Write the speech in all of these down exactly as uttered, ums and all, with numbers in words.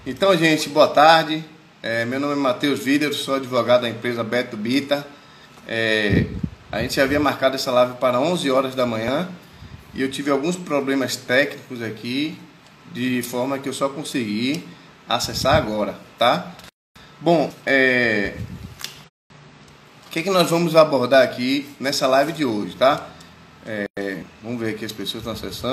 Então, gente, boa tarde. É, meu nome é Matheus Víder, sou advogado da empresa Beto Bita. É, a gente havia marcado essa live para onze horas da manhã e eu tive alguns problemas técnicos aqui, de forma que eu só consegui acessar agora, tá? Bom, é, o que, que nós vamos abordar aqui nessa live de hoje, tá? É, vamos ver aqui, as pessoas estão acessando.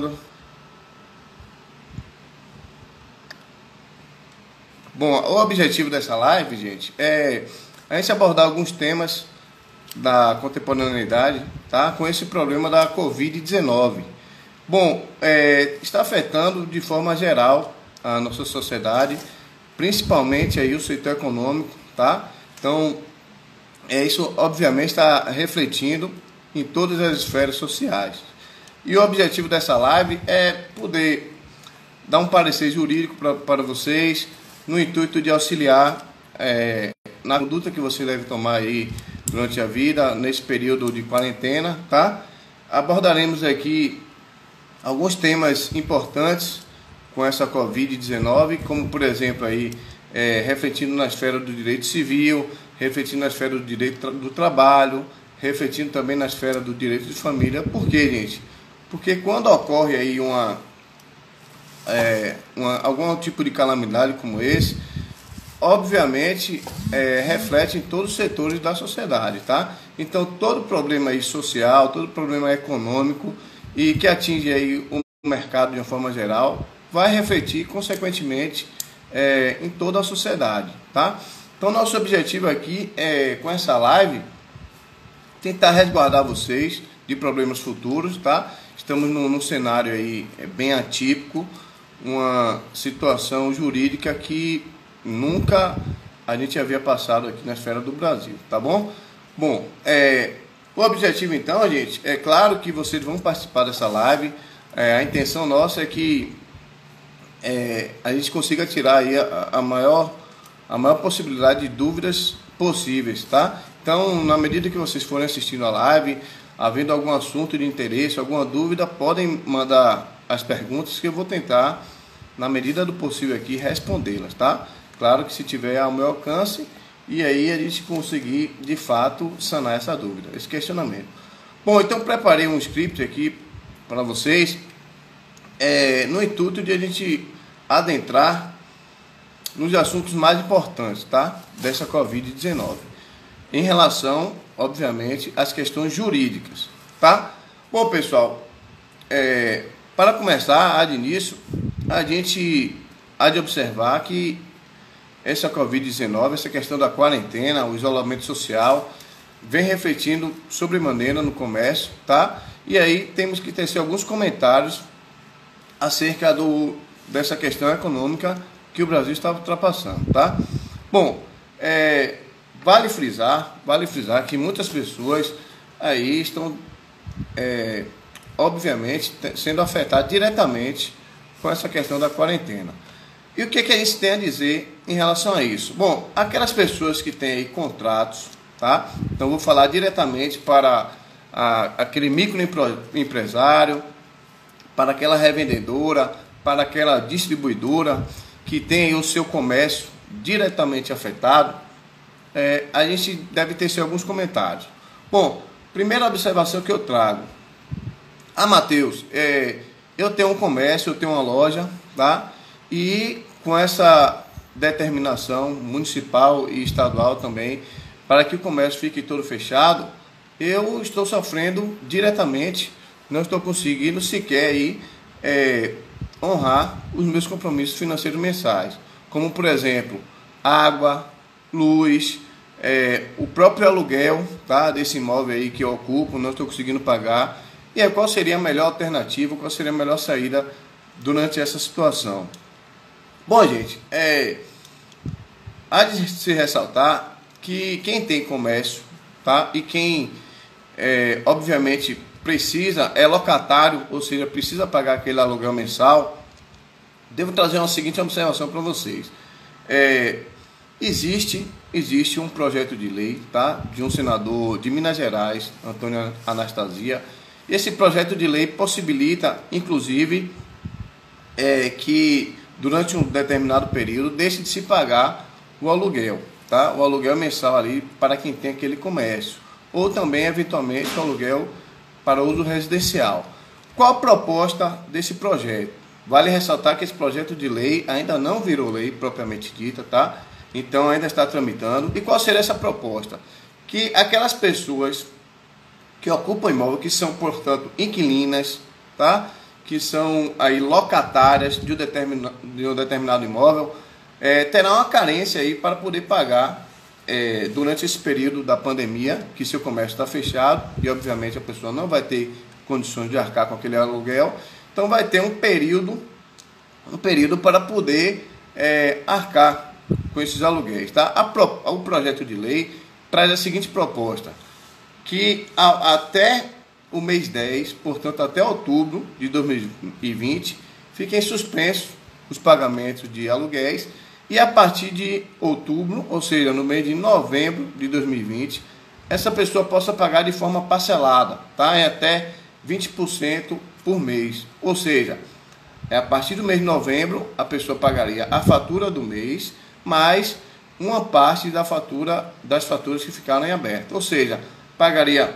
Bom, o objetivo dessa live, gente, é a gente abordar alguns temas da contemporaneidade, tá? Com esse problema da covid dezenove. Bom, é, está afetando de forma geral a nossa sociedade, principalmente aí o setor econômico, tá? Então, é, isso obviamente está refletindo em todas as esferas sociais. E o objetivo dessa live é poder dar um parecer jurídico pra, para vocês, no intuito de auxiliar é, na conduta que você deve tomar aí durante a vida, nesse período de quarentena, tá? Abordaremos aqui alguns temas importantes com essa covid dezenove, como por exemplo aí, é, refletindo na esfera do direito civil, refletindo na esfera do direito do trabalho, refletindo também na esfera do direito de família. Por quê, gente? Porque quando ocorre aí uma É, uma, algum tipo de calamidade como esse, obviamente é, reflete em todos os setores da sociedade, tá? Então todo problema aí social, todo problema econômico e que atinge aí o mercado de uma forma geral, vai refletir consequentemente é, em toda a sociedade, tá? Então nosso objetivo aqui é, com essa live, tentar resguardar vocês de problemas futuros, tá? Estamos num, num cenário aí bem atípico, uma situação jurídica que nunca a gente havia passado aqui na esfera do Brasil, tá bom? Bom, é, o objetivo então, gente, é claro que vocês vão participar dessa live, é, a intenção nossa é que é, a gente consiga tirar aí a, a, maior, a maior possibilidade de dúvidas possíveis, tá? Então, na medida que vocês forem assistindo a live, havendo algum assunto de interesse, alguma dúvida, podem mandar as perguntas que eu vou tentar, na medida do possível aqui, respondê-las, tá? Claro que se tiver ao meu alcance, e aí a gente conseguir, de fato, sanar essa dúvida, esse questionamento. Bom, então preparei um script aqui para vocês, é, no intuito de a gente adentrar nos assuntos mais importantes, tá? Dessa covid dezenove. Em relação, obviamente, às questões jurídicas, tá? Bom, pessoal, é... para começar, há de início, a gente há de observar que essa covid dezenove, essa questão da quarentena, o isolamento social, vem refletindo sobremaneira no comércio, tá? E aí temos que tecer alguns comentários acerca do, dessa questão econômica que o Brasil está ultrapassando, tá? Bom, é, vale frisar, vale frisar que muitas pessoas aí estão... É, obviamente, sendo afetado diretamente com essa questão da quarentena. E o que, que a gente tem a dizer em relação a isso? Bom, aquelas pessoas que têm aí contratos, tá? Então, vou falar diretamente para a, aquele microempresário, para aquela revendedora, para aquela distribuidora que tem o seu comércio diretamente afetado, é, a gente deve ter alguns comentários. Bom, primeira observação que eu trago. Ah, Matheus, é, eu tenho um comércio, eu tenho uma loja, tá? E com essa determinação municipal e estadual também, para que o comércio fique todo fechado, eu estou sofrendo diretamente, não estou conseguindo sequer aí, é, honrar os meus compromissos financeiros mensais, como por exemplo, água, luz, é, o próprio aluguel, tá? Desse imóvel aí que eu ocupo, não estou conseguindo pagar. E aí, qual seria a melhor alternativa, qual seria a melhor saída durante essa situação? Bom, gente, é, há de se ressaltar que quem tem comércio, tá? E quem, é, obviamente, precisa, é locatário, ou seja, precisa pagar aquele aluguel mensal, devo trazer uma seguinte observação para vocês. É, existe, existe um projeto de lei, tá? De um senador de Minas Gerais, Antônio Anastasia. Esse projeto de lei possibilita, inclusive, é, que durante um determinado período, deixe de se pagar o aluguel, tá? O aluguel mensal ali para quem tem aquele comércio, ou também, eventualmente, o aluguel para uso residencial. Qual a proposta desse projeto? Vale ressaltar que esse projeto de lei ainda não virou lei propriamente dita, tá? Então ainda está tramitando. E qual seria essa proposta? Que aquelas pessoas que ocupam imóvel, que são, portanto, inquilinas, tá? Que são aí locatárias de um determinado, de um determinado imóvel, é, terão uma carência aí para poder pagar é, durante esse período da pandemia, que seu comércio está fechado e, obviamente, a pessoa não vai ter condições de arcar com aquele aluguel. Então vai ter um período, um período para poder é, arcar com esses aluguéis, tá? A pro, o projeto de lei traz a seguinte proposta, que a, até o mês dez, portanto até outubro de dois mil e vinte, fiquem suspensos os pagamentos de aluguéis, e a partir de outubro, ou seja, no mês de novembro de dois mil e vinte, essa pessoa possa pagar de forma parcelada, tá? Em até vinte por cento por mês. Ou seja, é a partir do mês de novembro a pessoa pagaria a fatura do mês mais uma parte da fatura das faturas que ficaram em aberto. Ou seja, pagaria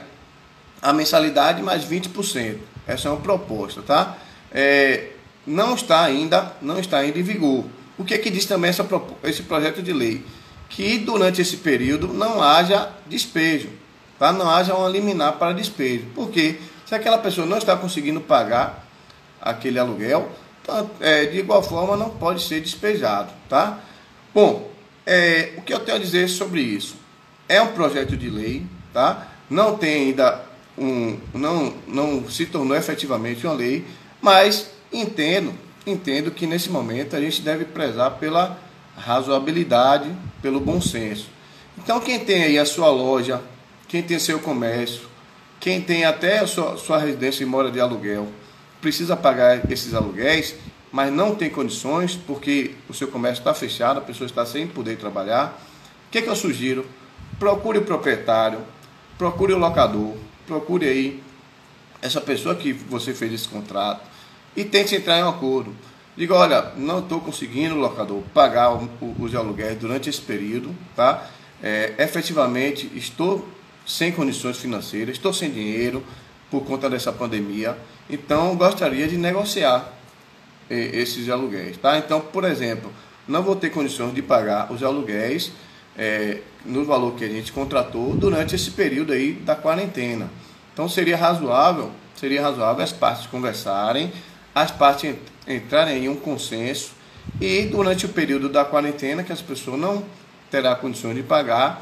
a mensalidade mais vinte por cento. Essa é uma proposta, tá? É, não está ainda, não está ainda em vigor. O que é que diz também essa, esse projeto de lei? Que durante esse período não haja despejo, tá? Não haja uma liminar para despejo. Por quê? Se aquela pessoa não está conseguindo pagar aquele aluguel, então, é, de igual forma não pode ser despejado, tá? Bom, é, o que eu tenho a dizer sobre isso? É um projeto de lei, tá? Não tem ainda um, não, não se tornou efetivamente uma lei, mas entendo, entendo que nesse momento a gente deve prezar pela razoabilidade, pelo bom senso. Então quem tem aí a sua loja, quem tem seu comércio, quem tem até a sua, sua residência e mora de aluguel, precisa pagar esses aluguéis, mas não tem condições porque o seu comércio está fechado, a pessoa está sem poder trabalhar. O que é que eu sugiro? Procure o proprietário, procure o locador, procure aí essa pessoa que você fez esse contrato e tente entrar em um acordo. Diga, olha, não estou conseguindo, locador, pagar o, o, os aluguéis durante esse período, tá? É, efetivamente estou sem condições financeiras, estou sem dinheiro por conta dessa pandemia, então gostaria de negociar eh, esses aluguéis, tá? Então, por exemplo, não vou ter condições de pagar os aluguéis eh, no valor que a gente contratou durante esse período aí da quarentena. Então seria razoável, seria razoável as partes conversarem, as partes entrarem em um consenso e durante o período da quarentena, que as pessoas não terão condições de pagar,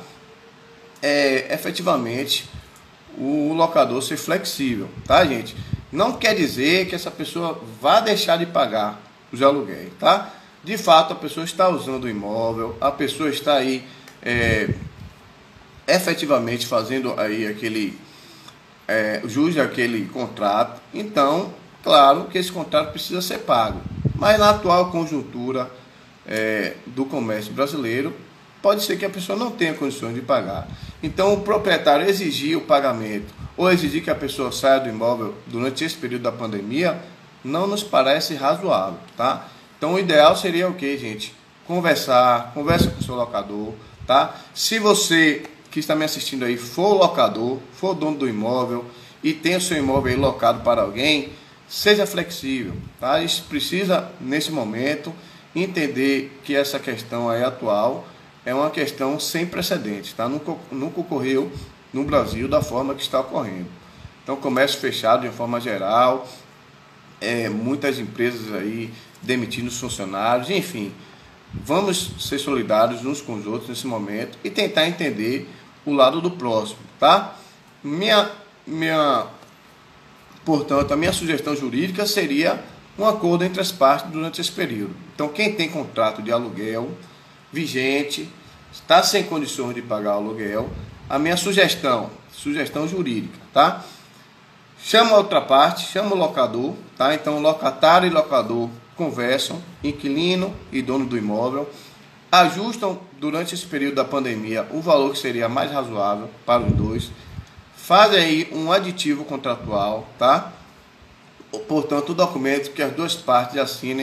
É, efetivamente o locador ser flexível, tá, gente? Não quer dizer que essa pessoa vá deixar de pagar os aluguéis, tá? De fato, a pessoa está usando o imóvel, a pessoa está aí é, efetivamente fazendo aí aquele é, jus aquele contrato. Então, claro que esse contrato precisa ser pago, mas na atual conjuntura é, do comércio brasileiro, pode ser que a pessoa não tenha condições de pagar. Então, o proprietário exigir o pagamento ou exigir que a pessoa saia do imóvel durante esse período da pandemia não nos parece razoável, tá? Então, o ideal seria o quê, gente? Conversar, conversa com o seu locador, tá? Se você que está me assistindo aí for locador, for dono do imóvel e tem o seu imóvel aí locado para alguém, seja flexível, tá? A gente precisa, nesse momento, entender que essa questão aí atual é uma questão sem precedentes, tá? Nunca, nunca ocorreu no Brasil da forma que está ocorrendo. Então, comércio fechado de uma forma geral, é, muitas empresas aí demitindo os funcionários, enfim. Vamos ser solidários uns com os outros nesse momento e tentar entender o lado do próximo, tá? Minha, minha, portanto, a minha sugestão jurídica seria um acordo entre as partes durante esse período. Então, quem tem contrato de aluguel vigente, está sem condições de pagar o aluguel, a minha sugestão, sugestão jurídica, tá? Chama a outra parte, chama o locador, tá? Então, locatário e locador conversam, inquilino e dono do imóvel, ajustam durante esse período da pandemia o valor que seria mais razoável para os dois, fazem aí um aditivo contratual, tá? Portanto, o documento que as duas partes assinem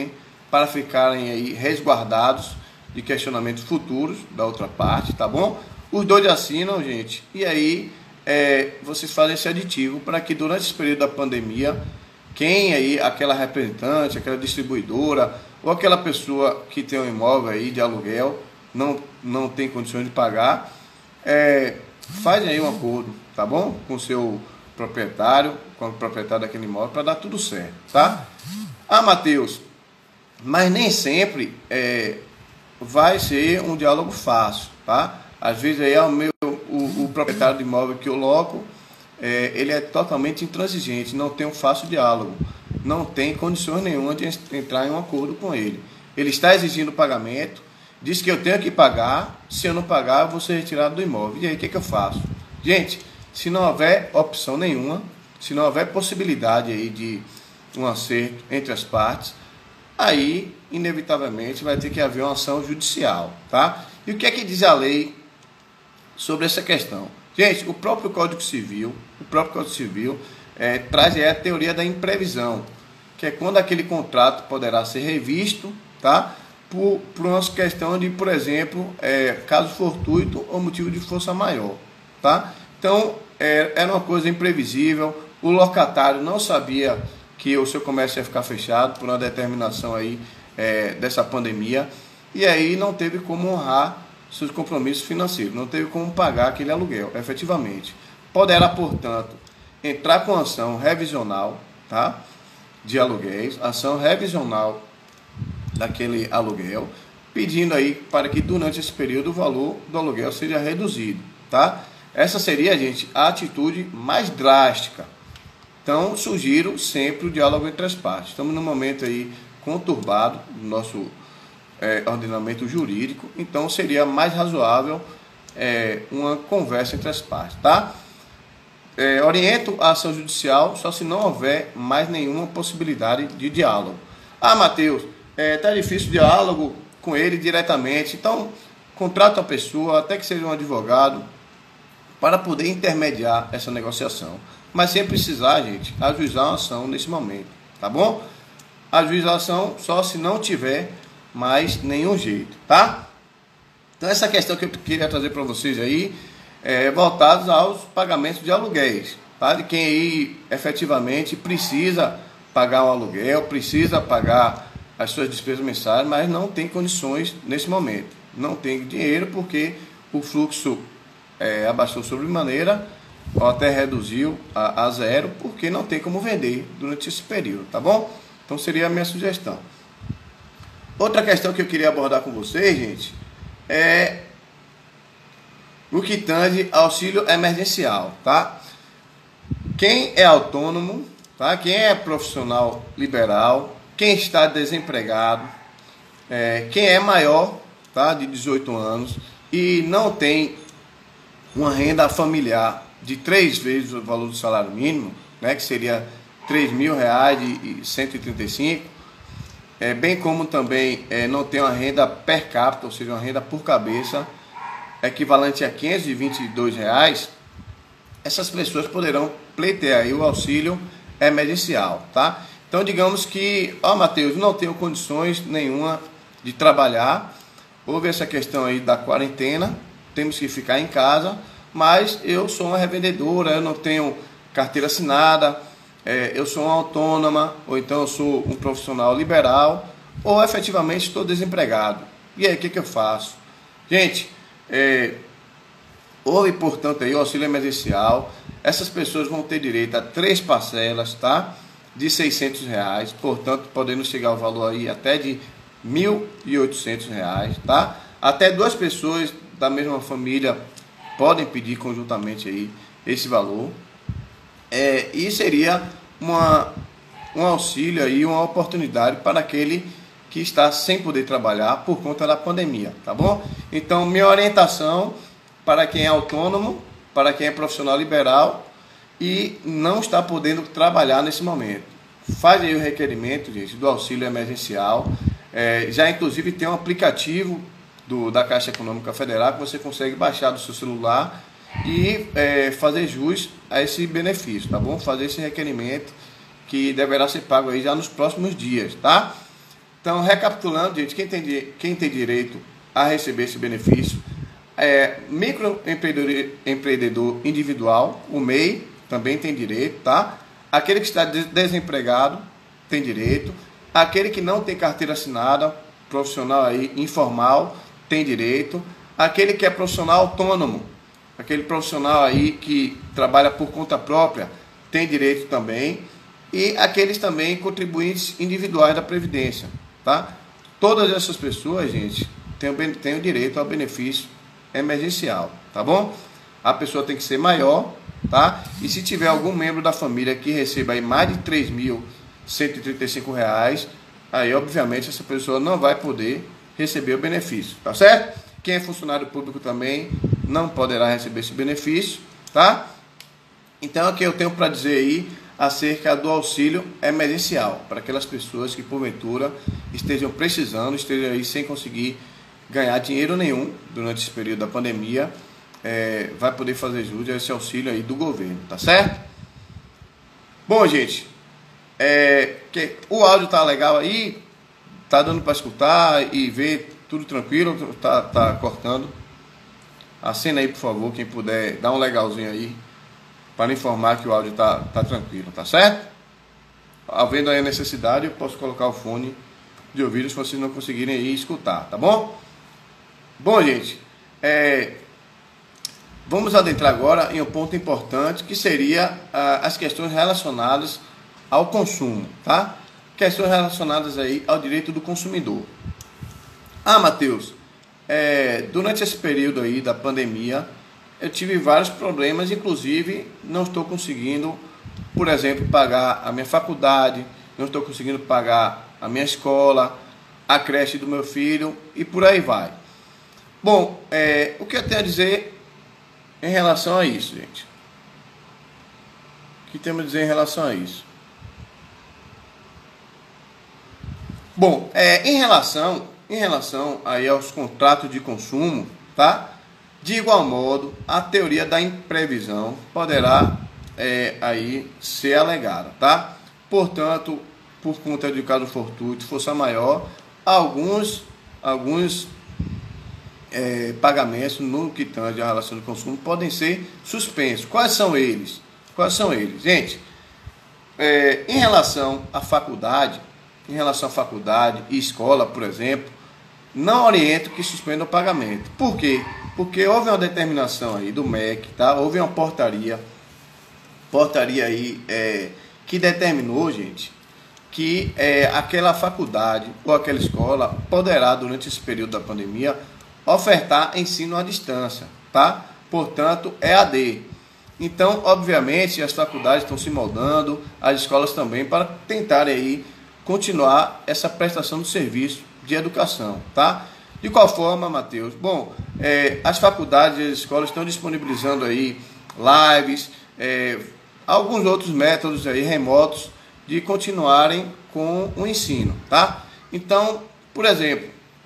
para ficarem aí resguardados de questionamentos futuros da outra parte, tá bom? Os dois assinam, gente, e aí é, vocês fazem esse aditivo para que durante esse período da pandemia, quem aí, aquela representante, aquela distribuidora, ou aquela pessoa que tem um imóvel aí de aluguel, não, não tem condições de pagar, é, fazem aí um acordo, tá bom? Com o seu proprietário, com o proprietário daquele imóvel, para dar tudo certo, tá? Ah, Matheus, mas nem sempre é, vai ser um diálogo fácil, tá? Às vezes aí é o meu, o, o proprietário do imóvel que eu loco, é, ele é totalmente intransigente, não tem um fácil diálogo, não tem condições nenhuma de entrar em um acordo com ele. Ele está exigindo pagamento, diz que eu tenho que pagar, se eu não pagar, eu vou ser retirado do imóvel. E aí, o que, que eu faço? Gente, se não houver opção nenhuma, se não houver possibilidade aí de um acerto entre as partes, aí, inevitavelmente, vai ter que haver uma ação judicial, tá? E o que é que diz a lei sobre essa questão? Gente, o próprio Código Civil, o próprio Código Civil é, traz aí a teoria da imprevisão, que é quando aquele contrato poderá ser revisto, tá? Por, por uma questão de, por exemplo, é, caso fortuito ou motivo de força maior, tá? Então, é, era uma coisa imprevisível, o locatário não sabia que o seu comércio ia ficar fechado por uma determinação aí é, dessa pandemia, e aí não teve como honrar seus compromissos financeiros, não teve como pagar aquele aluguel, efetivamente. Poderá, portanto, entrar com ação revisional, tá? De aluguéis, ação revisional daquele aluguel, pedindo aí para que durante esse período o valor do aluguel seja reduzido, tá? Essa seria, gente, a atitude mais drástica. Então, sugiro sempre o diálogo entre as partes. Estamos num momento aí conturbado no nosso é, ordenamento jurídico, então seria mais razoável é, uma conversa entre as partes, tá? É, oriento a ação judicial só se não houver mais nenhuma possibilidade de diálogo. Ah, Matheus, é, tá difícil o diálogo com ele diretamente, então contrata a pessoa, até que seja um advogado, para poder intermediar essa negociação. Mas sem precisar, gente, ajuizar uma ação nesse momento, tá bom? Ajuizar a ação só se não tiver mais nenhum jeito, tá? Então essa questão que eu queria trazer para vocês aí é voltados aos pagamentos de aluguéis, tá? De quem aí efetivamente precisa pagar um aluguel, precisa pagar as suas despesas mensais, mas não tem condições nesse momento. Não tem dinheiro porque o fluxo é, abaixou sobremaneira, ou até reduziu a, a zero, porque não tem como vender durante esse período, tá bom? Então seria a minha sugestão. Outra questão que eu queria abordar com vocês, gente, é o que tange auxílio emergencial, tá? Quem é autônomo, tá? Quem é profissional liberal, quem está desempregado, é, quem é maior, tá? De dezoito anos e não tem uma renda familiar de três vezes o valor do salário mínimo, né? Que seria três mil reais e cento e trinta e cinco, é, bem como também é, não tem uma renda per capita, ou seja, uma renda por cabeça equivalente a quinhentos e vinte e dois reais, essas pessoas poderão pleitear aí o auxílio emergencial, tá? Então, digamos que, ó, Matheus, não tenho condições nenhuma de trabalhar, houve essa questão aí da quarentena, temos que ficar em casa, mas eu sou uma revendedora, eu não tenho carteira assinada, é, eu sou uma autônoma, ou então eu sou um profissional liberal, ou efetivamente estou desempregado. E aí, o que, que eu faço? Gente, é, houve, portanto, aí o auxílio emergencial, essas pessoas vão ter direito a três parcelas, tá? De seiscentos reais, portanto, podendo chegar ao valor aí até de mil e oitocentos reais, tá? Até duas pessoas da mesma família podem pedir conjuntamente aí esse valor. É, e seria uma, um auxílio aí, uma oportunidade para aquele que está sem poder trabalhar por conta da pandemia, tá bom? Então, minha orientação para quem é autônomo, para quem é profissional liberal e não está podendo trabalhar nesse momento. Faz aí o requerimento, gente, do auxílio emergencial. É, já, inclusive, tem um aplicativo do, da Caixa Econômica Federal que você consegue baixar do seu celular e é, fazer jus a esse benefício, tá bom? Fazer esse requerimento que deverá ser pago aí já nos próximos dias, tá? Então, recapitulando, gente, quem tem, quem tem direito a receber esse benefício é microempreendedor empreendedor individual, o M E I também tem direito, tá? Aquele que está desempregado tem direito, aquele que não tem carteira assinada, profissional aí informal, tem direito, aquele que é profissional autônomo, aquele profissional aí que trabalha por conta própria, tem direito também, e aqueles também contribuintes individuais da Previdência, tá? Todas essas pessoas, gente, têm o, têm o direito ao benefício emergencial, tá bom? A pessoa tem que ser maior, tá? E se tiver algum membro da família que receba aí mais de três mil cento e trinta e cinco reais, aí obviamente essa pessoa não vai poder receber o benefício, tá certo? Quem é funcionário público também não poderá receber esse benefício, tá? Então é o que eu tenho para dizer aí acerca do auxílio emergencial, para aquelas pessoas que porventura estejam precisando, estejam aí sem conseguir ganhar dinheiro nenhum durante esse período da pandemia, é, vai poder fazer jus a esse auxílio aí do governo, tá certo? Bom, gente, é, que, o áudio tá legal aí, tá dando para escutar e ver tudo tranquilo, tá, tá cortando. Acena aí, por favor, quem puder, dá um legalzinho aí, para informar que o áudio tá, tá tranquilo, tá certo? Havendo aí a necessidade, eu posso colocar o fone de ouvido se vocês não conseguirem aí escutar, tá bom? Bom, gente, é, vamos adentrar agora em um ponto importante, que seria ah, as questões relacionadas ao consumo, tá? Questões relacionadas aí ao direito do consumidor. Ah, Matheus, é, durante esse período aí da pandemia, eu tive vários problemas, inclusive não estou conseguindo, por exemplo, pagar a minha faculdade, não estou conseguindo pagar a minha escola, a creche do meu filho e por aí vai. Bom, é, o que eu tenho a dizer em relação a isso, gente? O que temos a dizer em relação a isso? Bom, é, em relação, em relação aí aos contratos de consumo, tá? De igual modo, a teoria da imprevisão poderá é, aí ser alegada, tá? Portanto, por conta de caso fortuito, força maior, alguns, alguns é, pagamentos no que tange a relação de consumo podem ser suspensos. Quais são eles? Quais são eles? Gente, é, em relação à faculdade, em relação à faculdade e escola, por exemplo, não oriento que suspenda o pagamento. Por quê? Porque houve uma determinação aí do M E C, tá? Houve uma portaria, portaria aí é, que determinou, gente, que é, aquela faculdade ou aquela escola poderá, durante esse período da pandemia, ofertar ensino à distância, tá? Portanto, E A D. Então, obviamente, as faculdades estão se moldando, as escolas também, para tentarem aí continuar essa prestação de serviço de educação, tá? De qual forma, Matheus? Bom, é, as faculdades e as escolas estão disponibilizando aí lives, é, alguns outros métodos aí remotos de continuarem com o ensino, tá? Então, por exemplo,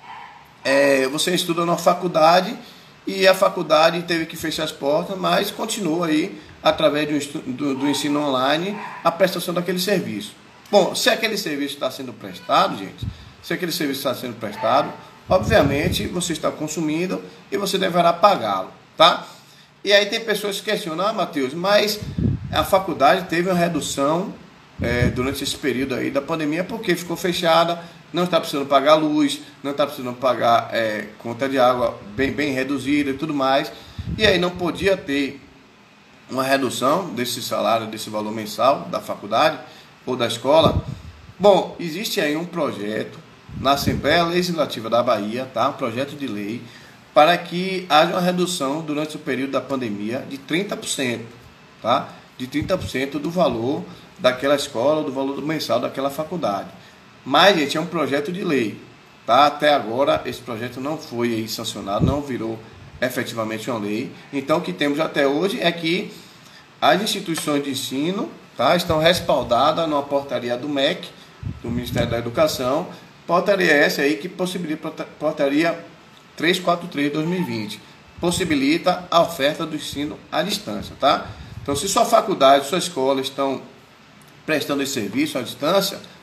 é, você estuda numa faculdade e a faculdade teve que fechar as portas, mas continua aí, através do, do, do ensino online, a prestação daquele serviço. Bom, se aquele serviço está sendo prestado, gente, se aquele serviço está sendo prestado, obviamente você está consumindo e você deverá pagá-lo, tá? E aí tem pessoas que questionam, ah, Matheus, mas a faculdade teve uma redução é, durante esse período aí da pandemia porque ficou fechada, não está precisando pagar luz, não está precisando pagar é, conta de água bem, bem reduzida e tudo mais, e aí não podia ter uma redução desse salário, desse valor mensal da faculdade ou da escola. Bom, existe aí um projeto na Assembleia Legislativa da Bahia, tá? Um projeto de lei para que haja uma redução durante o período da pandemia de trinta por cento, tá? De trinta por cento do valor daquela escola, do valor mensal daquela faculdade. Mas, gente, é um projeto de lei, tá? Até agora esse projeto não foi aí sancionado, não virou efetivamente uma lei. Então, o que temos até hoje é que as instituições de ensino, tá, estão respaldadas numa portaria do M E C, do Ministério da Educação, portaria essa aí que possibilita, portaria trezentos e quarenta e três de dois mil e vinte, possibilita a oferta do ensino à distância, tá? Então, se sua faculdade, sua escola estão prestando esse serviço à distância,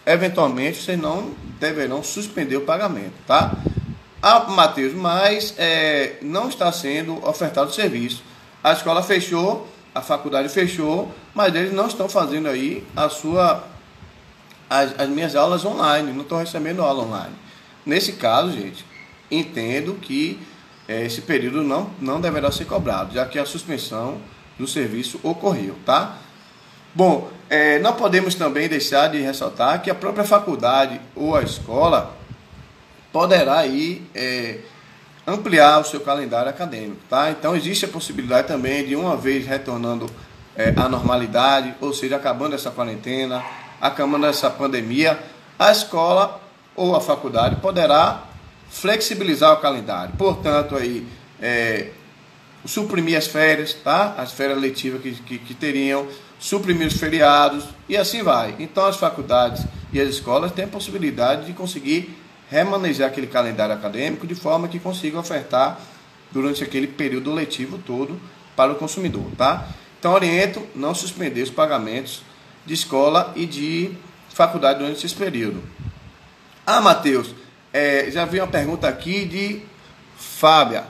eventualmente vocês não deverão suspender o pagamento, tá? Ah, Matheus, mas é, não está sendo ofertado o serviço. A escola fechou, a faculdade fechou, mas eles não estão fazendo aí a sua, as, as minhas aulas online, não estão recebendo aula online. Nesse caso, gente, entendo que é, esse período não, não deverá ser cobrado, já que a suspensão do serviço ocorreu, tá? Bom, é, não podemos também deixar de ressaltar que a própria faculdade ou a escola poderá aí é, ampliar o seu calendário acadêmico, tá? Então existe a possibilidade também de, uma vez retornando é, à normalidade, ou seja, acabando essa quarentena, acabando essa pandemia, a escola ou a faculdade poderá flexibilizar o calendário. Portanto, aí é, suprimir as férias, tá? As férias letivas que, que, que teriam, suprimir os feriados e assim vai. Então as faculdades e as escolas têm a possibilidade de conseguir remanejar aquele calendário acadêmico de forma que consiga ofertar durante aquele período letivo todo para o consumidor, tá? Então oriento não suspender os pagamentos de escola e de faculdade durante esse período. Ah, Matheus, é, já vi uma pergunta aqui de Fábia.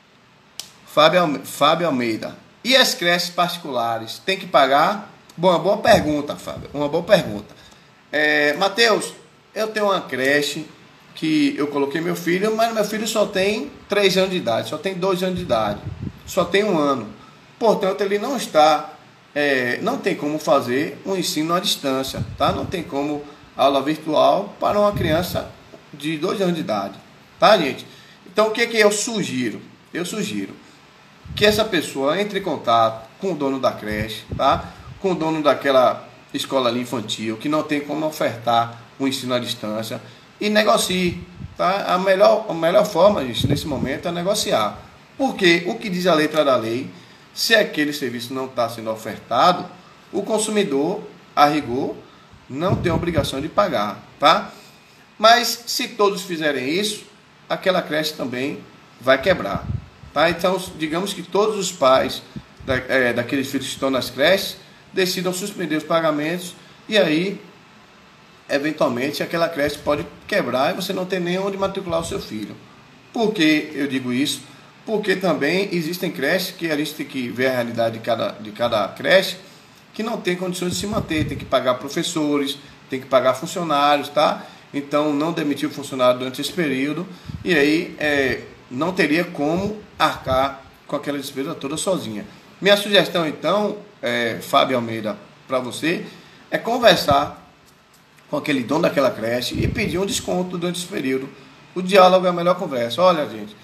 Fábio, Fábio Almeida. E as creches particulares, tem que pagar? Bom, uma boa pergunta, Fábio. Uma boa pergunta. É, Matheus, eu tenho uma creche que eu coloquei meu filho, mas meu filho só tem três anos de idade, só tem dois anos de idade, só tem um ano. Portanto, ele não está, é, não tem como fazer um ensino à distância, tá? Não tem como aula virtual para uma criança de dois anos de idade, tá, gente? Então, o que que eu sugiro? Eu sugiro que essa pessoa entre em contato com o dono da creche, tá? Com o dono daquela escola ali infantil, que não tem como ofertar um ensino à distância, e negocie, tá? A melhor, a melhor forma, gente, nesse momento é negociar. Porque o que diz a letra da lei, se aquele serviço não está sendo ofertado, o consumidor, a rigor, não tem obrigação de pagar, tá? Mas se todos fizerem isso, aquela creche também vai quebrar, tá? Então, digamos que todos os pais da, é, daqueles filhos que estão nas creches decidam suspender os pagamentos e aí, eventualmente, aquela creche pode quebrar e você não tem nem onde matricular o seu filho. Por que eu digo isso? Porque também existem creches que a gente tem que ver a realidade de cada, de cada creche, que não tem condições de se manter, tem que pagar professores, tem que pagar funcionários, tá? Então, não demitir o funcionário durante esse período e aí é, não teria como arcar com aquela despesa toda sozinha. Minha sugestão, então, é, Fábio Almeida, para você, é conversar com aquele dono daquela creche e pedir um desconto durante esse período. O diálogo é a melhor conversa. Olha, gente,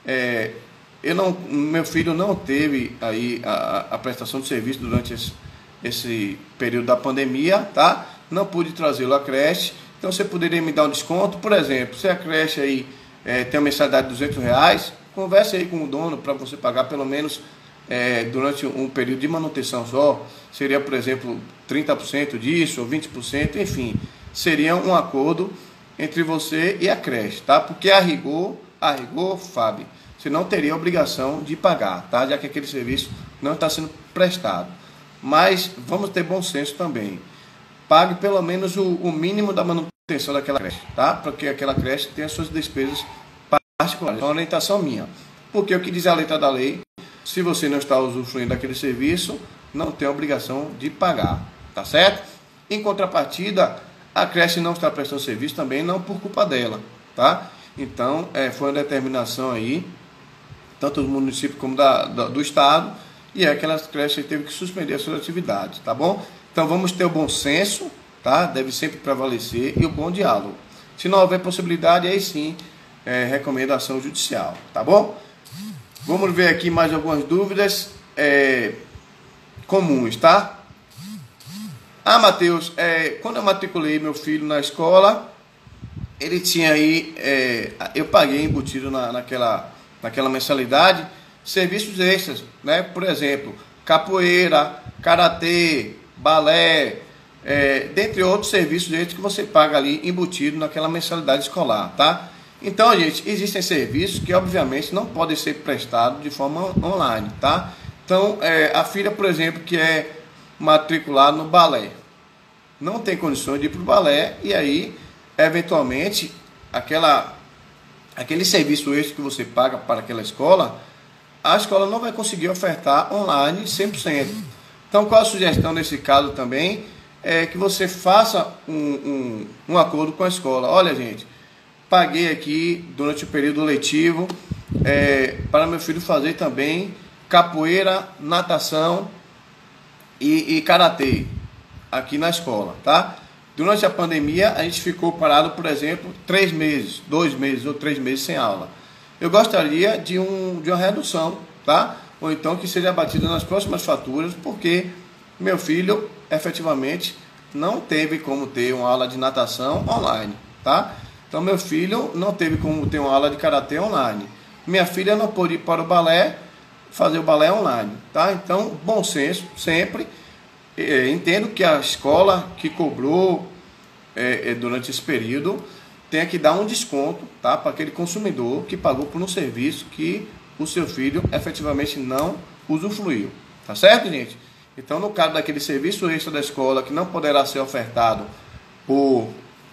é, eu não, meu filho não teve aí a, a prestação de serviço durante esse, esse período da pandemia, tá? Não pude trazê-lo à creche, então você poderia me dar um desconto? Por exemplo, se a creche aí é, tem uma mensalidade de duzentos reais, converse aí com o dono para você pagar pelo menos é, durante um período de manutenção só. Seria, por exemplo, trinta por cento disso, ou vinte por cento, enfim. Seria um acordo entre você e a creche, tá? Porque a rigor, a rigor, Fábio, você não teria obrigação de pagar, tá? Já que aquele serviço não está sendo prestado. Mas vamos ter bom senso também. Pague pelo menos o, o mínimo da manutenção daquela creche, tá? Porque aquela creche tem as suas despesas particulares. É uma orientação minha. Porque o que diz a letra da lei, se você não está usufruindo daquele serviço, não tem obrigação de pagar, tá certo? Em contrapartida, a creche não está prestando serviço também, não por culpa dela, tá? Então, é, foi uma determinação aí, tanto do município como da, da, do estado, e é aquelas creches teve que suspender as suas atividades, tá bom? Então, vamos ter o bom senso, tá? Deve sempre prevalecer, e o bom diálogo. Se não houver possibilidade, aí sim, é, recomendação judicial, tá bom? Vamos ver aqui mais algumas dúvidas é, comuns, tá? Ah, Matheus, é, quando eu matriculei meu filho na escola, ele tinha aí, é, eu paguei embutido na, naquela, naquela mensalidade, serviços extras, né? Por exemplo, capoeira, karatê, balé, é, dentre outros serviços extras que você paga ali embutido naquela mensalidade escolar, tá? Então, gente, existem serviços que obviamente não podem ser prestados de forma online, tá? Então, é, a filha, por exemplo, que é matricular no balé, não tem condições de ir para o balé, e aí, eventualmente, aquela, aquele serviço extra que você paga para aquela escola, a escola não vai conseguir ofertar online cem por cento. Então, qual a sugestão nesse caso também? É que você faça um, um, um acordo com a escola. Olha, gente, paguei aqui durante o período letivo é, para meu filho fazer também capoeira, natação e, e karatê aqui na escola, tá? Durante a pandemia a gente ficou parado, por exemplo, três meses, dois meses ou três meses sem aula. Eu gostaria de, um, de uma redução, tá? Ou então que seja abatida nas próximas faturas, porque meu filho efetivamente não teve como ter uma aula de natação online, tá? Então meu filho não teve como ter uma aula de karatê online. Minha filha não pôde ir para o balé, fazer o balé online, tá? Então, bom senso sempre. É, entendo que a escola que cobrou é, é, durante esse período tenha que dar um desconto, tá, para aquele consumidor que pagou por um serviço que o seu filho efetivamente não usufruiu, tá certo, gente? Então, no caso daquele serviço extra da escola que não poderá ser ofertado por,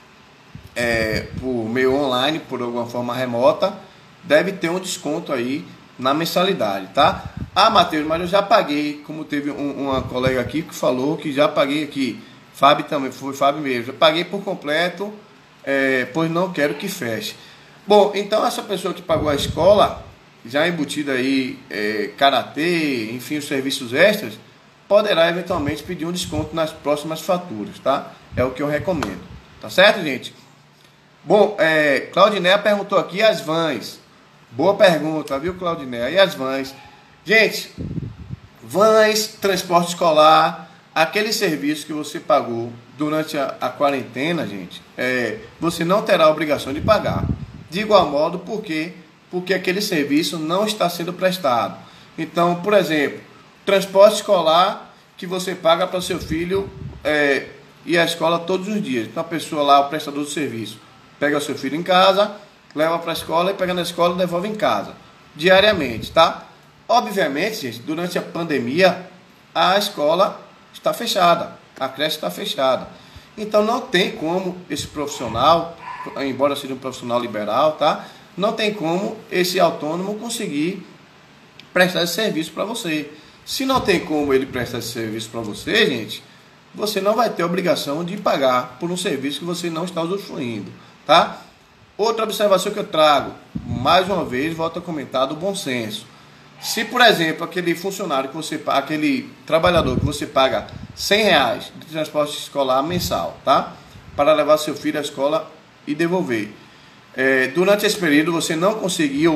é, por meio online, por alguma forma remota, deve ter um desconto aí na mensalidade, tá? Ah, Matheus, mas eu já paguei, como teve um, uma colega aqui que falou que já paguei aqui, Fábio também, foi Fábio mesmo, já paguei por completo, é, pois não quero que feche. Bom, então essa pessoa que pagou a escola, já embutida aí é, karatê, enfim, os serviços extras, poderá eventualmente pedir um desconto nas próximas faturas, tá? É o que eu recomendo, tá certo, gente? Bom, é, Claudinéia perguntou aqui as vans. Boa pergunta, viu, Claudinéia? E as vans? Gente, vans, transporte escolar, aquele serviço que você pagou durante a, a quarentena, gente, é, você não terá a obrigação de pagar. De igual modo, por quê? Porque aquele serviço não está sendo prestado. Então, por exemplo, transporte escolar que você paga para o seu filho é, ir à escola todos os dias. Então, a pessoa lá, o prestador do serviço, pega o seu filho em casa, leva para a escola e pega na escola e devolve em casa, diariamente, tá? Obviamente, gente, durante a pandemia, a escola está fechada, a creche está fechada. Então, não tem como esse profissional, embora seja um profissional liberal, tá? Não tem como esse autônomo conseguir prestar esse serviço para você. Se não tem como ele prestar esse serviço para você, gente, você não vai ter obrigação de pagar por um serviço que você não está usufruindo, tá? Outra observação que eu trago, mais uma vez, volto a comentar do bom senso. Se, por exemplo, aquele funcionário que você aquele trabalhador que você paga cem reais de transporte escolar mensal, tá? Para levar seu filho à escola e devolver. É, durante esse período você não conseguiu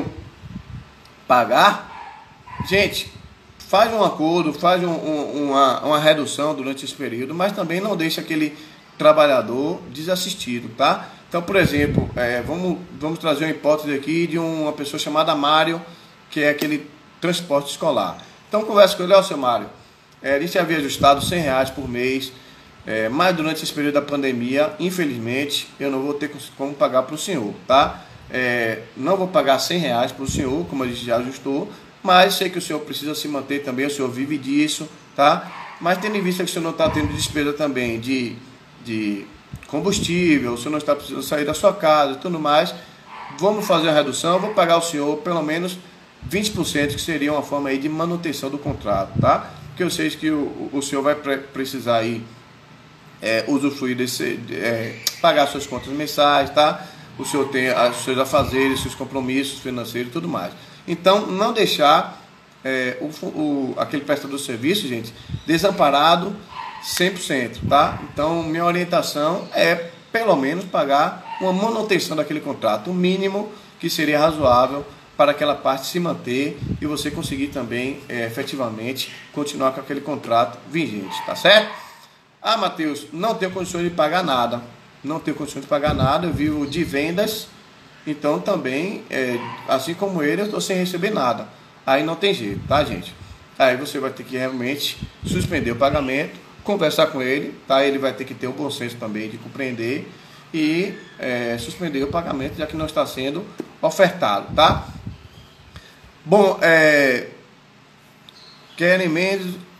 pagar, gente, faz um acordo, faz um, um, uma, uma redução durante esse período, mas também não deixa aquele trabalhador desassistido, tá? Então, por exemplo, é, vamos, vamos trazer uma hipótese aqui de uma pessoa chamada Mário, que é aquele transporte escolar. Então, conversa com ele, ó, seu Mário, é, a gente havia ajustado cem reais por mês, é, mas durante esse período da pandemia, infelizmente, eu não vou ter como pagar para o senhor, tá? É, não vou pagar cem reais para o senhor, como a gente já ajustou, mas sei que o senhor precisa se manter também, o senhor vive disso, tá? Mas tendo em vista que o senhor não está tendo despesa também de, de combustível, o senhor não está precisando sair da sua casa e tudo mais, vamos fazer a redução, vou pagar ao senhor pelo menos vinte por cento, que seria uma forma aí de manutenção do contrato, tá? Porque eu sei que o, o senhor vai pre precisar aí é, usufruir desse, é, pagar suas contas mensais, tá? O senhor tem os seus afazeres, seus compromissos financeiros e tudo mais. Então, não deixar é, o, o, aquele prestador de serviço, gente, desamparado cem por cento, tá? Então, minha orientação é, pelo menos, pagar uma manutenção daquele contrato, o mínimo que seria razoável para aquela parte se manter e você conseguir também, é, efetivamente, continuar com aquele contrato vigente, tá certo? Ah, Matheus, não tenho condições de pagar nada. Não tenho condições de pagar nada, eu vivo de vendas, então também, é, assim como ele, eu estou sem receber nada. Aí não tem jeito, tá, gente? Aí você vai ter que realmente suspender o pagamento, conversar com ele, tá? Ele vai ter que ter o bom senso também de compreender e é, suspender o pagamento, já que não está sendo ofertado, tá? Bom, é, Keren Mendes,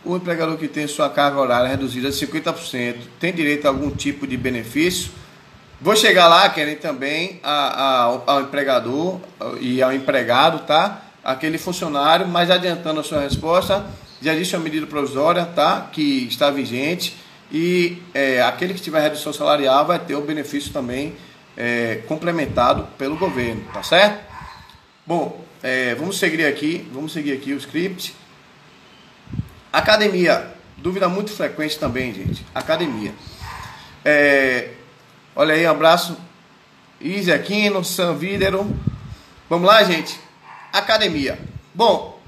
o empregador que tem sua carga horária reduzida de cinquenta por cento tem direito a algum tipo de benefício? Vou chegar lá, querem também a, a, ao empregador e ao empregado, tá? Aquele funcionário, mas adiantando a sua resposta, já existe uma medida provisória, tá? Que está vigente e é, aquele que tiver redução salarial vai ter o benefício também é, complementado pelo governo, tá certo? Bom, é, vamos seguir aqui, vamos seguir aqui o script. Academia, dúvida muito frequente também, gente. Academia. É, olha aí, um abraço. Izzy Aquino, Sam Videro. Vamos lá, gente. Academia. Bom,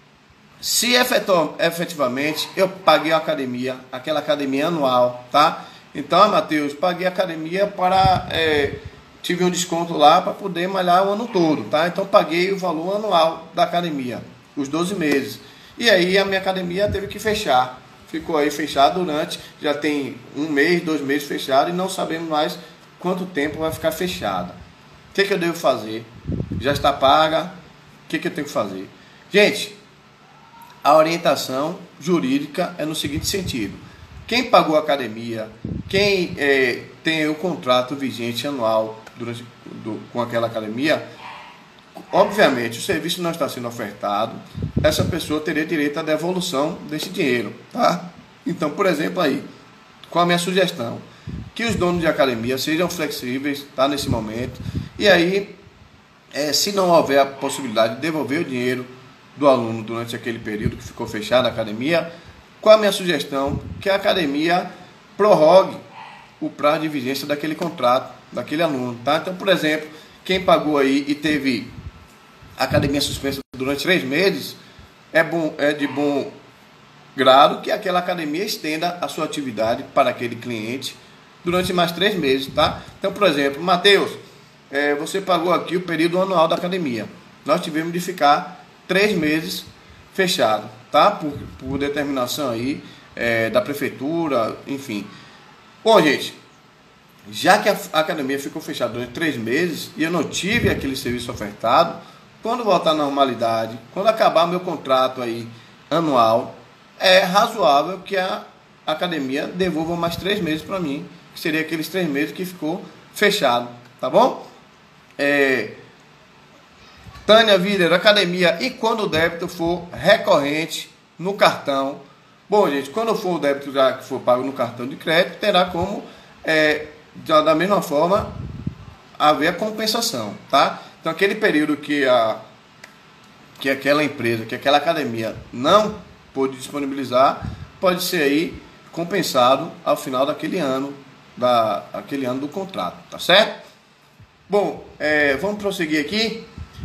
se efetu- efetivamente eu paguei a academia, aquela academia anual, tá? Então, Matheus, paguei a academia para... É, tive um desconto lá para poder malhar o ano todo, tá? Então, paguei o valor anual da academia, os doze meses. E aí, a minha academia teve que fechar. Ficou aí fechado durante... Já tem um mês, dois meses fechado e não sabemos mais quanto tempo vai ficar fechada. O que, que eu devo fazer? Já está paga. O que, que eu tenho que fazer? Gente, a orientação jurídica é no seguinte sentido. Quem pagou a academia, quem é, tem o contrato vigente anual durante, do, com aquela academia, obviamente o serviço não está sendo ofertado, essa pessoa teria direito à devolução desse dinheiro, tá? Então, por exemplo, aí, com a minha sugestão, que os donos de academia sejam flexíveis, tá, nesse momento, e aí, é, se não houver a possibilidade de devolver o dinheiro do aluno durante aquele período que ficou fechada a academia, qual a minha sugestão? Que a academia prorrogue o prazo de vigência daquele contrato, daquele aluno, tá? Então, por exemplo, quem pagou aí e teve a academia suspensa durante três meses, é, bom, é de bom grado que aquela academia estenda a sua atividade para aquele cliente durante mais três meses, tá? Então, por exemplo, Matheus, é, você pagou aqui o período anual da academia. Nós tivemos de ficar três meses fechado, tá? Por, por determinação aí é, da prefeitura, enfim. Bom, gente, já que a academia ficou fechada durante três meses e eu não tive aquele serviço ofertado, quando voltar à normalidade, quando acabar meu contrato aí anual, é razoável que a academia devolva mais três meses para mim, que seria aqueles três meses que ficou fechado, tá bom? É... Tânia Videro, academia, e quando o débito for recorrente no cartão? Bom, gente, quando for o débito já que for pago no cartão de crédito, terá como, é, já da mesma forma, haver a compensação, tá? Então, aquele período que, a, que aquela empresa, que aquela academia não pôde disponibilizar, pode ser aí compensado ao final daquele ano, da, aquele ano do contrato, tá certo? Bom, é, vamos prosseguir aqui.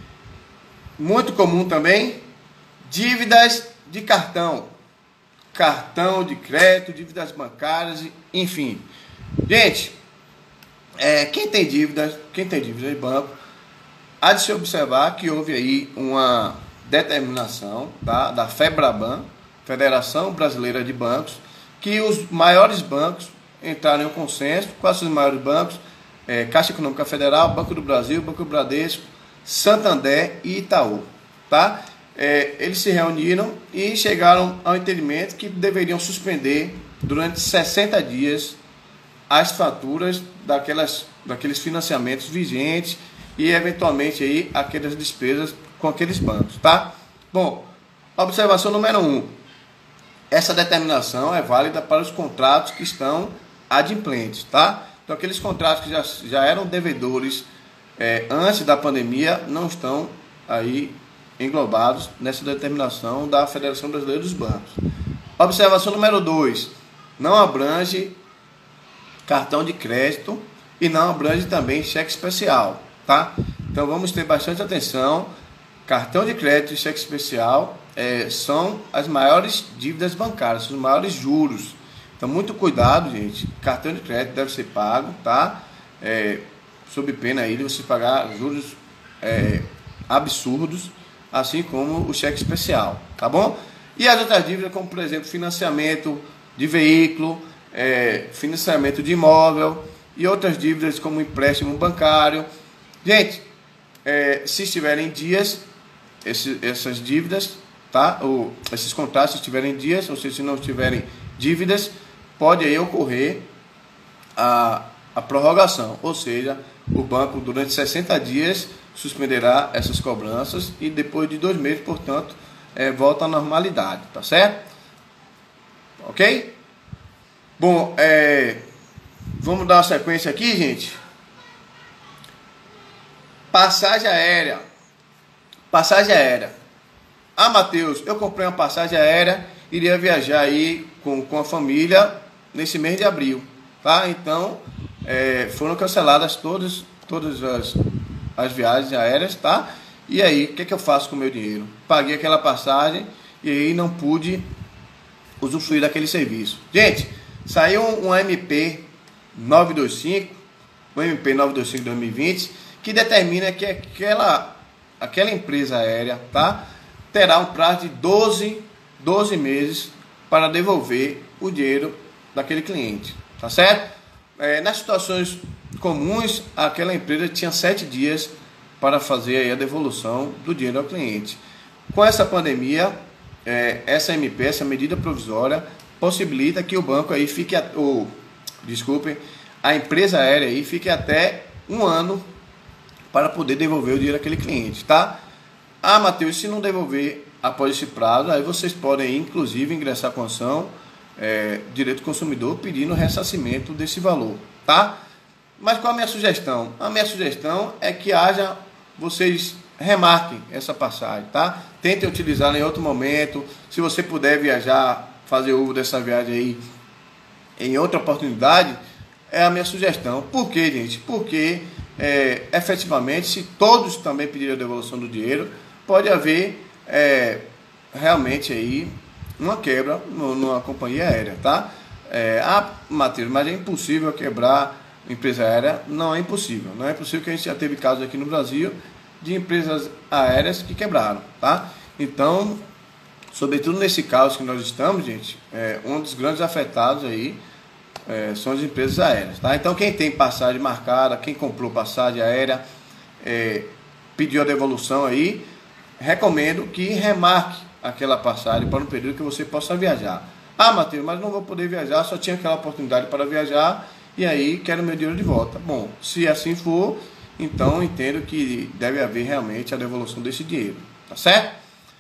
Muito comum também, dívidas de cartão, cartão de crédito, dívidas bancárias, enfim. Gente, é, quem tem dívidas, quem tem dívidas de banco, há de se observar que houve aí uma determinação, tá, da FEBRABAN, Federação Brasileira de Bancos, que os maiores bancos entraram em um consenso. Quais são os maiores bancos? É, Caixa Econômica Federal, Banco do Brasil, Banco do Bradesco, Santander e Itaú, tá? É, eles se reuniram e chegaram ao entendimento que deveriam suspender durante sessenta dias as faturas daquelas, daqueles financiamentos vigentes e eventualmente aí aquelas despesas com aqueles bancos, tá? Bom, observação número um, essa determinação é válida para os contratos que estão adimplentes, tá? Então aqueles contratos que já, já eram devedores É, antes da pandemia, não estão aí englobados nessa determinação da Federação Brasileira dos Bancos. Observação número dois, não abrange cartão de crédito e não abrange também cheque especial, tá? Então vamos ter bastante atenção. Cartão de crédito e cheque especial é, são as maiores dívidas bancárias, os maiores juros. Então muito cuidado, gente. Cartão de crédito deve ser pago, tá? É, sob pena aí de você pagar juros é, absurdos, assim como o cheque especial, tá bom? E as outras dívidas, como por exemplo financiamento de veículo, é, financiamento de imóvel e outras dívidas como empréstimo bancário. Gente, é, se estiverem em dias, esse, essas dívidas tá? Ou esses contratos estiverem em dias, ou seja, se não estiverem dívidas, pode aí ocorrer a, a prorrogação, ou seja, o banco durante sessenta dias suspenderá essas cobranças e depois de dois meses, portanto, é, volta à normalidade, tá certo? Ok? Bom, é, vamos dar uma sequência aqui, gente. Passagem aérea. Passagem aérea. Ah, Matheus, eu comprei uma passagem aérea, iria viajar aí com, com a família nesse mês de abril, tá? Então, é, foram canceladas todas, todas as, as viagens aéreas, tá? E aí, o que, que eu faço com o meu dinheiro? Paguei aquela passagem e aí não pude usufruir daquele serviço. Gente, saiu um, um M P novecentos e vinte e cinco, o M P novecentos e vinte e cinco de dois mil e vinte, que determina que aquela, aquela empresa aérea, tá, terá um prazo de doze, doze meses para devolver o dinheiro daquele cliente, tá certo? É, nas situações comuns, aquela empresa tinha sete dias para fazer aí a devolução do dinheiro ao cliente. Com essa pandemia, é, essa M P, essa medida provisória, possibilita que o banco aí fique, ou, desculpem, a empresa aérea aí fique até um ano para poder devolver o dinheiro àquele cliente, tá? Ah, Matheus, se não devolver após esse prazo, aí vocês podem, inclusive, ingressar com ação, é, direito do consumidor, pedindo ressarcimento desse valor, tá? Mas qual a minha sugestão? A minha sugestão é que haja, vocês remarquem essa passagem, tá? Tentem utilizá-la em outro momento. Se você puder viajar, fazer uso dessa viagem aí em outra oportunidade, é a minha sugestão. Por quê, gente? Porque é, efetivamente, se todos também pedirem a devolução do dinheiro, pode haver é, realmente aí uma quebra no, numa companhia aérea, tá? É, ah, Matheus, mas é impossível quebrar empresa aérea? Não é impossível. Não é possível, que a gente já teve casos aqui no Brasil de empresas aéreas que quebraram, tá? Então, sobretudo nesse caso que nós estamos, gente, é, um dos grandes afetados aí é, são as empresas aéreas, tá? Então, quem tem passagem marcada, quem comprou passagem aérea, é, pediu a devolução aí, recomendo que remarque aquela passagem para um período que você possa viajar. Ah, Matheus, mas não vou poder viajar, só tinha aquela oportunidade para viajar e aí quero meu dinheiro de volta. Bom, se assim for, então entendo que deve haver realmente a devolução desse dinheiro, tá certo?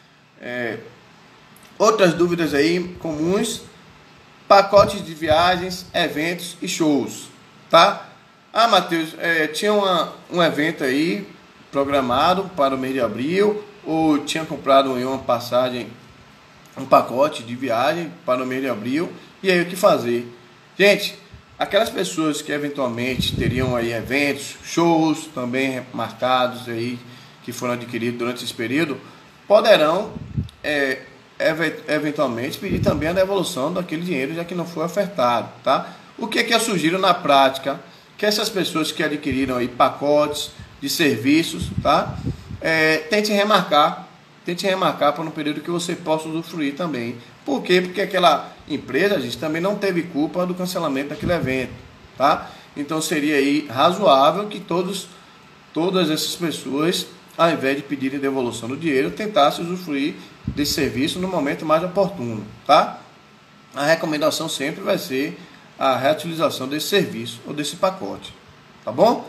É, outras dúvidas aí comuns: pacotes de viagens, eventos e shows, tá? Ah, Matheus, é, tinha uma, um evento aí programado para o mês de abril, ou tinha comprado uma passagem, um pacote de viagem para o mês de abril, e aí o que fazer? Gente, aquelas pessoas que eventualmente teriam aí eventos, shows também marcados aí, que foram adquiridos durante esse período, poderão é, eventualmente pedir também a devolução daquele dinheiro, já que não foi ofertado, tá? O que é que eu sugiro na prática? Que essas pessoas que adquiriram aí pacotes de serviços, tá? É, tente remarcar, tente remarcar para um período que você possa usufruir também. Por quê? Porque aquela empresa, gente, também não teve culpa do cancelamento daquele evento, tá? Então seria aí razoável que todos, todas essas pessoas, ao invés de pedirem devolução do dinheiro, tentassem usufruir desse serviço no momento mais oportuno, tá? A recomendação sempre vai ser a reutilização desse serviço ou desse pacote, tá bom?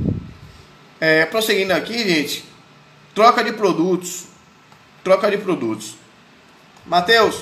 É, prosseguindo aqui, gente, troca de produtos, troca de produtos. Matheus,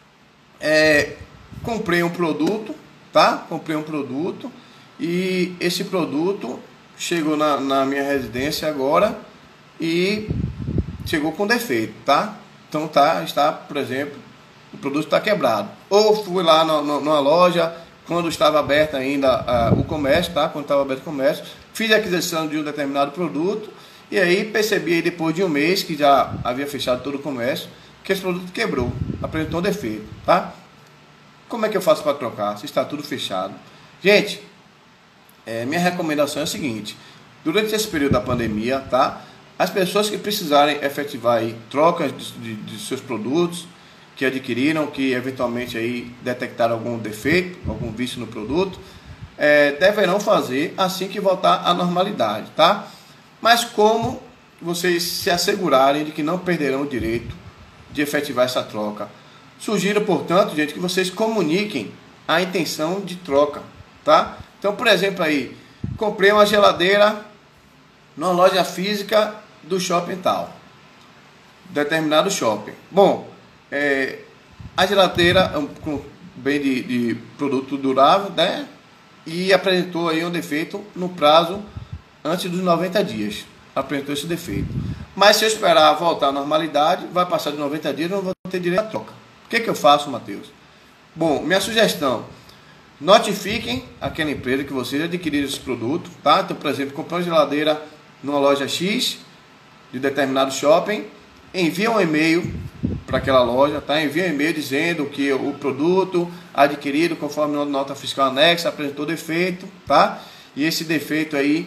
é, comprei um produto, tá? Comprei um produto e esse produto chegou na, na minha residência agora e chegou com defeito, tá? Então tá, está, por exemplo, o produto está quebrado. Ou fui lá no, no, numa loja, quando estava aberto ainda uh, o comércio, tá? Quando estava aberto o comércio, fiz a aquisição de um determinado produto e aí percebi aí, depois de um mês que já havia fechado todo o comércio, que esse produto quebrou, apresentou um defeito, tá? Como é que eu faço para trocar se está tudo fechado? Gente, é, minha recomendação é a seguinte: durante esse período da pandemia, tá? As pessoas que precisarem efetivar aí trocas de, de, de seus produtos que adquiriram, que eventualmente aí detectaram algum defeito, algum vício no produto, é, deverão fazer assim que voltar à normalidade, tá? Mas como vocês se assegurarem de que não perderão o direito de efetivar essa troca. Sugiro, portanto, gente, que vocês comuniquem a intenção de troca, tá? Então, por exemplo, aí, comprei uma geladeira numa loja física do shopping tal, determinado shopping. Bom, é, a geladeira com bem de, de produto durável, né? E apresentou aí um defeito no prazo antes dos noventa dias. Apresentou esse defeito. Mas se eu esperar voltar à normalidade, vai passar de noventa dias e não vou ter direito à troca. O que, que eu faço, Matheus? Bom, minha sugestão: notifiquem aquela empresa que vocês adquiriram esse produto, tá? Então, por exemplo, comprou uma geladeira numa loja X de determinado shopping, envia um e-mail para aquela loja, tá? Envia um e-mail dizendo que o produto adquirido conforme a nota fiscal anexa apresentou defeito, tá? E esse defeito aí,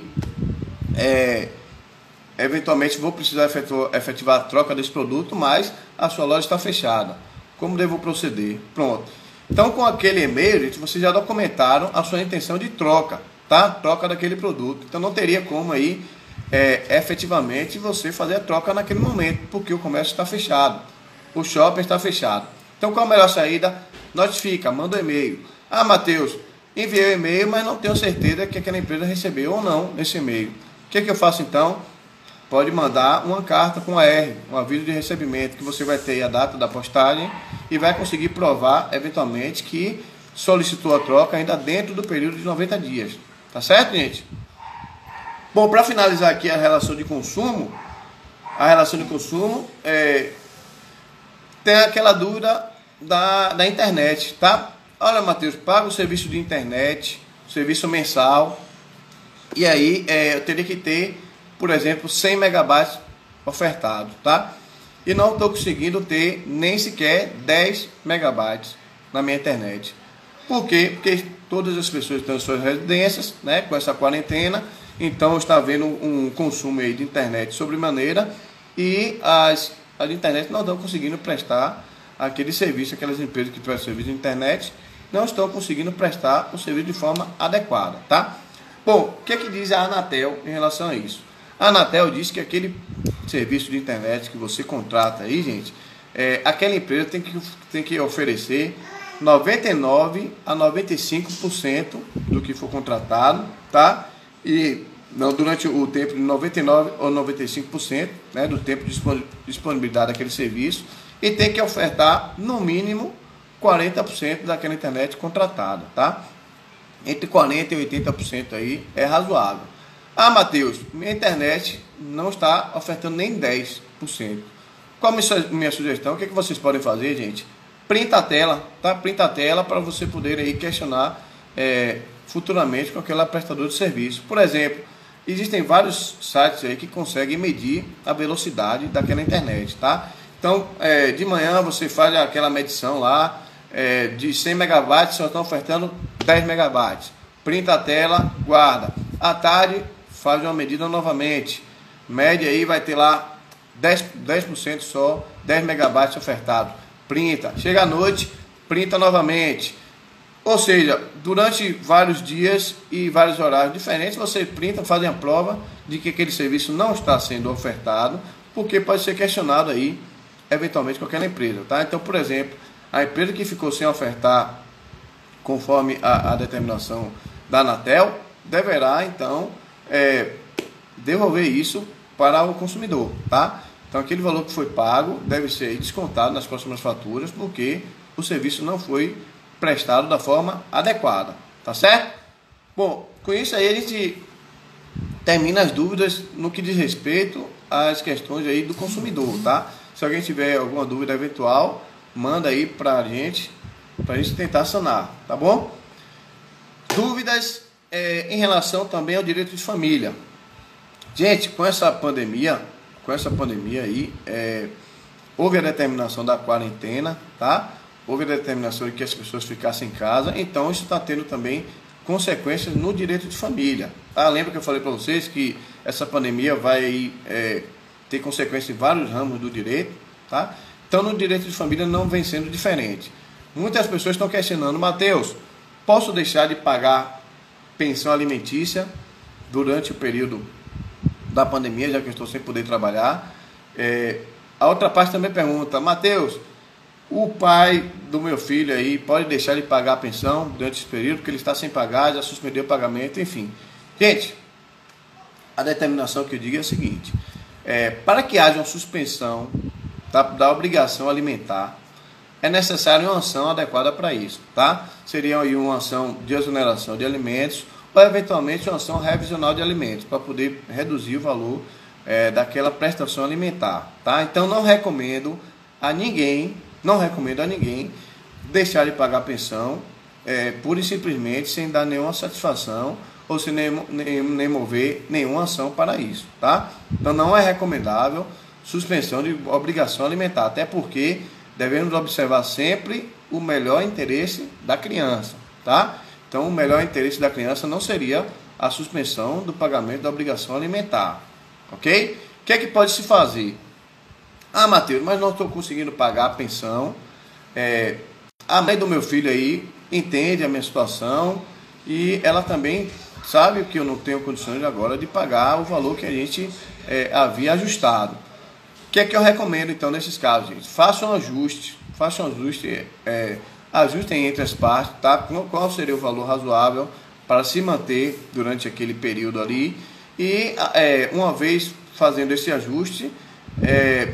é, eventualmente vou precisar efetivar, efetivar a troca desse produto, mas a sua loja está fechada. Como devo proceder? Pronto. Então, com aquele e-mail, gente, vocês já documentaram a sua intenção de troca, tá? Troca daquele produto. Então, não teria como aí, é, efetivamente, você fazer a troca naquele momento, porque o comércio está fechado, o shopping está fechado. Então, qual a melhor saída? Notifica, manda um e-mail. Ah, Matheus, enviei o e-mail, mas não tenho certeza que aquela empresa recebeu ou não esse e-mail. O que, que eu faço então? Pode mandar uma carta com a R, um aviso de recebimento, que você vai ter a data da postagem e vai conseguir provar, eventualmente, que solicitou a troca ainda dentro do período de noventa dias. Tá certo, gente? Bom, para finalizar aqui a relação de consumo, a relação de consumo, é, tem aquela dúvida da, da internet, tá? Olha, Matheus, paga o serviço de internet, serviço mensal, e aí é, eu teria que ter, por exemplo, cem megabytes ofertado, tá? E não estou conseguindo ter nem sequer dez megabytes na minha internet. Por quê? Porque todas as pessoas estão em suas residências, né, com essa quarentena, então está havendo um consumo aí de internet sobremaneira e as, as internet não estão conseguindo prestar aquele serviço, aquelas empresas que prestam serviço de internet não estão conseguindo prestar o serviço de forma adequada, tá? Bom, o que é que diz a Anatel em relação a isso? A Anatel diz que aquele serviço de internet que você contrata aí, gente, é, aquela empresa tem que, tem que oferecer noventa e nove a noventa e cinco por cento do que for contratado, tá? E não, durante o tempo de noventa e nove ou noventa e cinco por cento, né, do tempo de disponibilidade daquele serviço, e tem que ofertar no mínimo quarenta por cento daquela internet contratada, tá? Entre quarenta por cento e oitenta por cento aí é razoável. Ah, Matheus, minha internet não está ofertando nem dez por cento. Qual a minha, minha sugestão? O que, é que vocês podem fazer, gente? Printa a tela, tá? Printa a tela para você poder aí questionar é, futuramente com aquela prestadora de serviço. Por exemplo, existem vários sites aí que conseguem medir a velocidade daquela internet, tá? Então, é, de manhã você faz aquela medição lá, é, de cem megabytes, só estão ofertando dez megabytes. Printa a tela, guarda. À tarde, faz uma medida novamente. Média aí vai ter lá dez por cento só, dez megabytes ofertado. Printa. Chega à noite, printa novamente. Ou seja, durante vários dias e vários horários diferentes, você printa, faz a prova de que aquele serviço não está sendo ofertado, porque pode ser questionado aí, eventualmente, com aquela empresa, tá? Então, por exemplo, a empresa que ficou sem ofertar conforme a, a determinação da Anatel, deverá, então, é, devolver isso para o consumidor, tá? Então, aquele valor que foi pago deve ser descontado nas próximas faturas, porque o serviço não foi prestado da forma adequada, tá certo? Bom, com isso aí a gente termina as dúvidas no que diz respeito às questões aí do consumidor, tá? Se alguém tiver alguma dúvida eventual, manda aí pra gente, pra gente tentar sanar, tá bom? Dúvidas é, em relação também ao direito de família. Gente, com essa pandemia, com essa pandemia aí, é, houve a determinação da quarentena, tá? Houve a determinação de que as pessoas ficassem em casa, então isso está tendo também consequências no direito de família, tá? Lembra que eu falei para vocês que essa pandemia vai é, ter consequências em vários ramos do direito, tá? Então no direito de família não vem sendo diferente. Muitas pessoas estão questionando: Matheus, posso deixar de pagar pensão alimentícia durante o período da pandemia, já que eu estou sem poder trabalhar? É, a outra parte também pergunta: Mateus, o pai do meu filho aí pode deixar de pagar a pensão durante esse período, porque ele está sem pagar, já suspendeu o pagamento, enfim. Gente, a determinação que eu digo é a seguinte: é, para que haja uma suspensão da, da obrigação alimentar, é necessário uma ação adequada para isso, tá? Seria aí uma ação de exoneração de alimentos ou eventualmente uma ação revisional de alimentos, para poder reduzir o valor é, daquela prestação alimentar, tá? Então não recomendo a ninguém, não recomendo a ninguém deixar de pagar a pensão é, pura e simplesmente sem dar nenhuma satisfação ou sem nem, nem, nem mover nenhuma ação para isso, tá? Então não é recomendável suspensão de obrigação alimentar, até porque devemos observar sempre o melhor interesse da criança, tá? Então o melhor interesse da criança não seria a suspensão do pagamento da obrigação alimentar, ok? O que é que pode se fazer? Ah, Mateus, mas não estou conseguindo pagar a pensão, é, a mãe do meu filho aí entende a minha situação e ela também sabe que eu não tenho condições agora de pagar o valor que a gente é, havia ajustado. O que é que eu recomendo então nesses casos, gente? Faça um ajuste, faça um ajuste, é, ajustem entre as partes, tá? Qual seria o valor razoável para se manter durante aquele período ali e é, uma vez fazendo esse ajuste, é,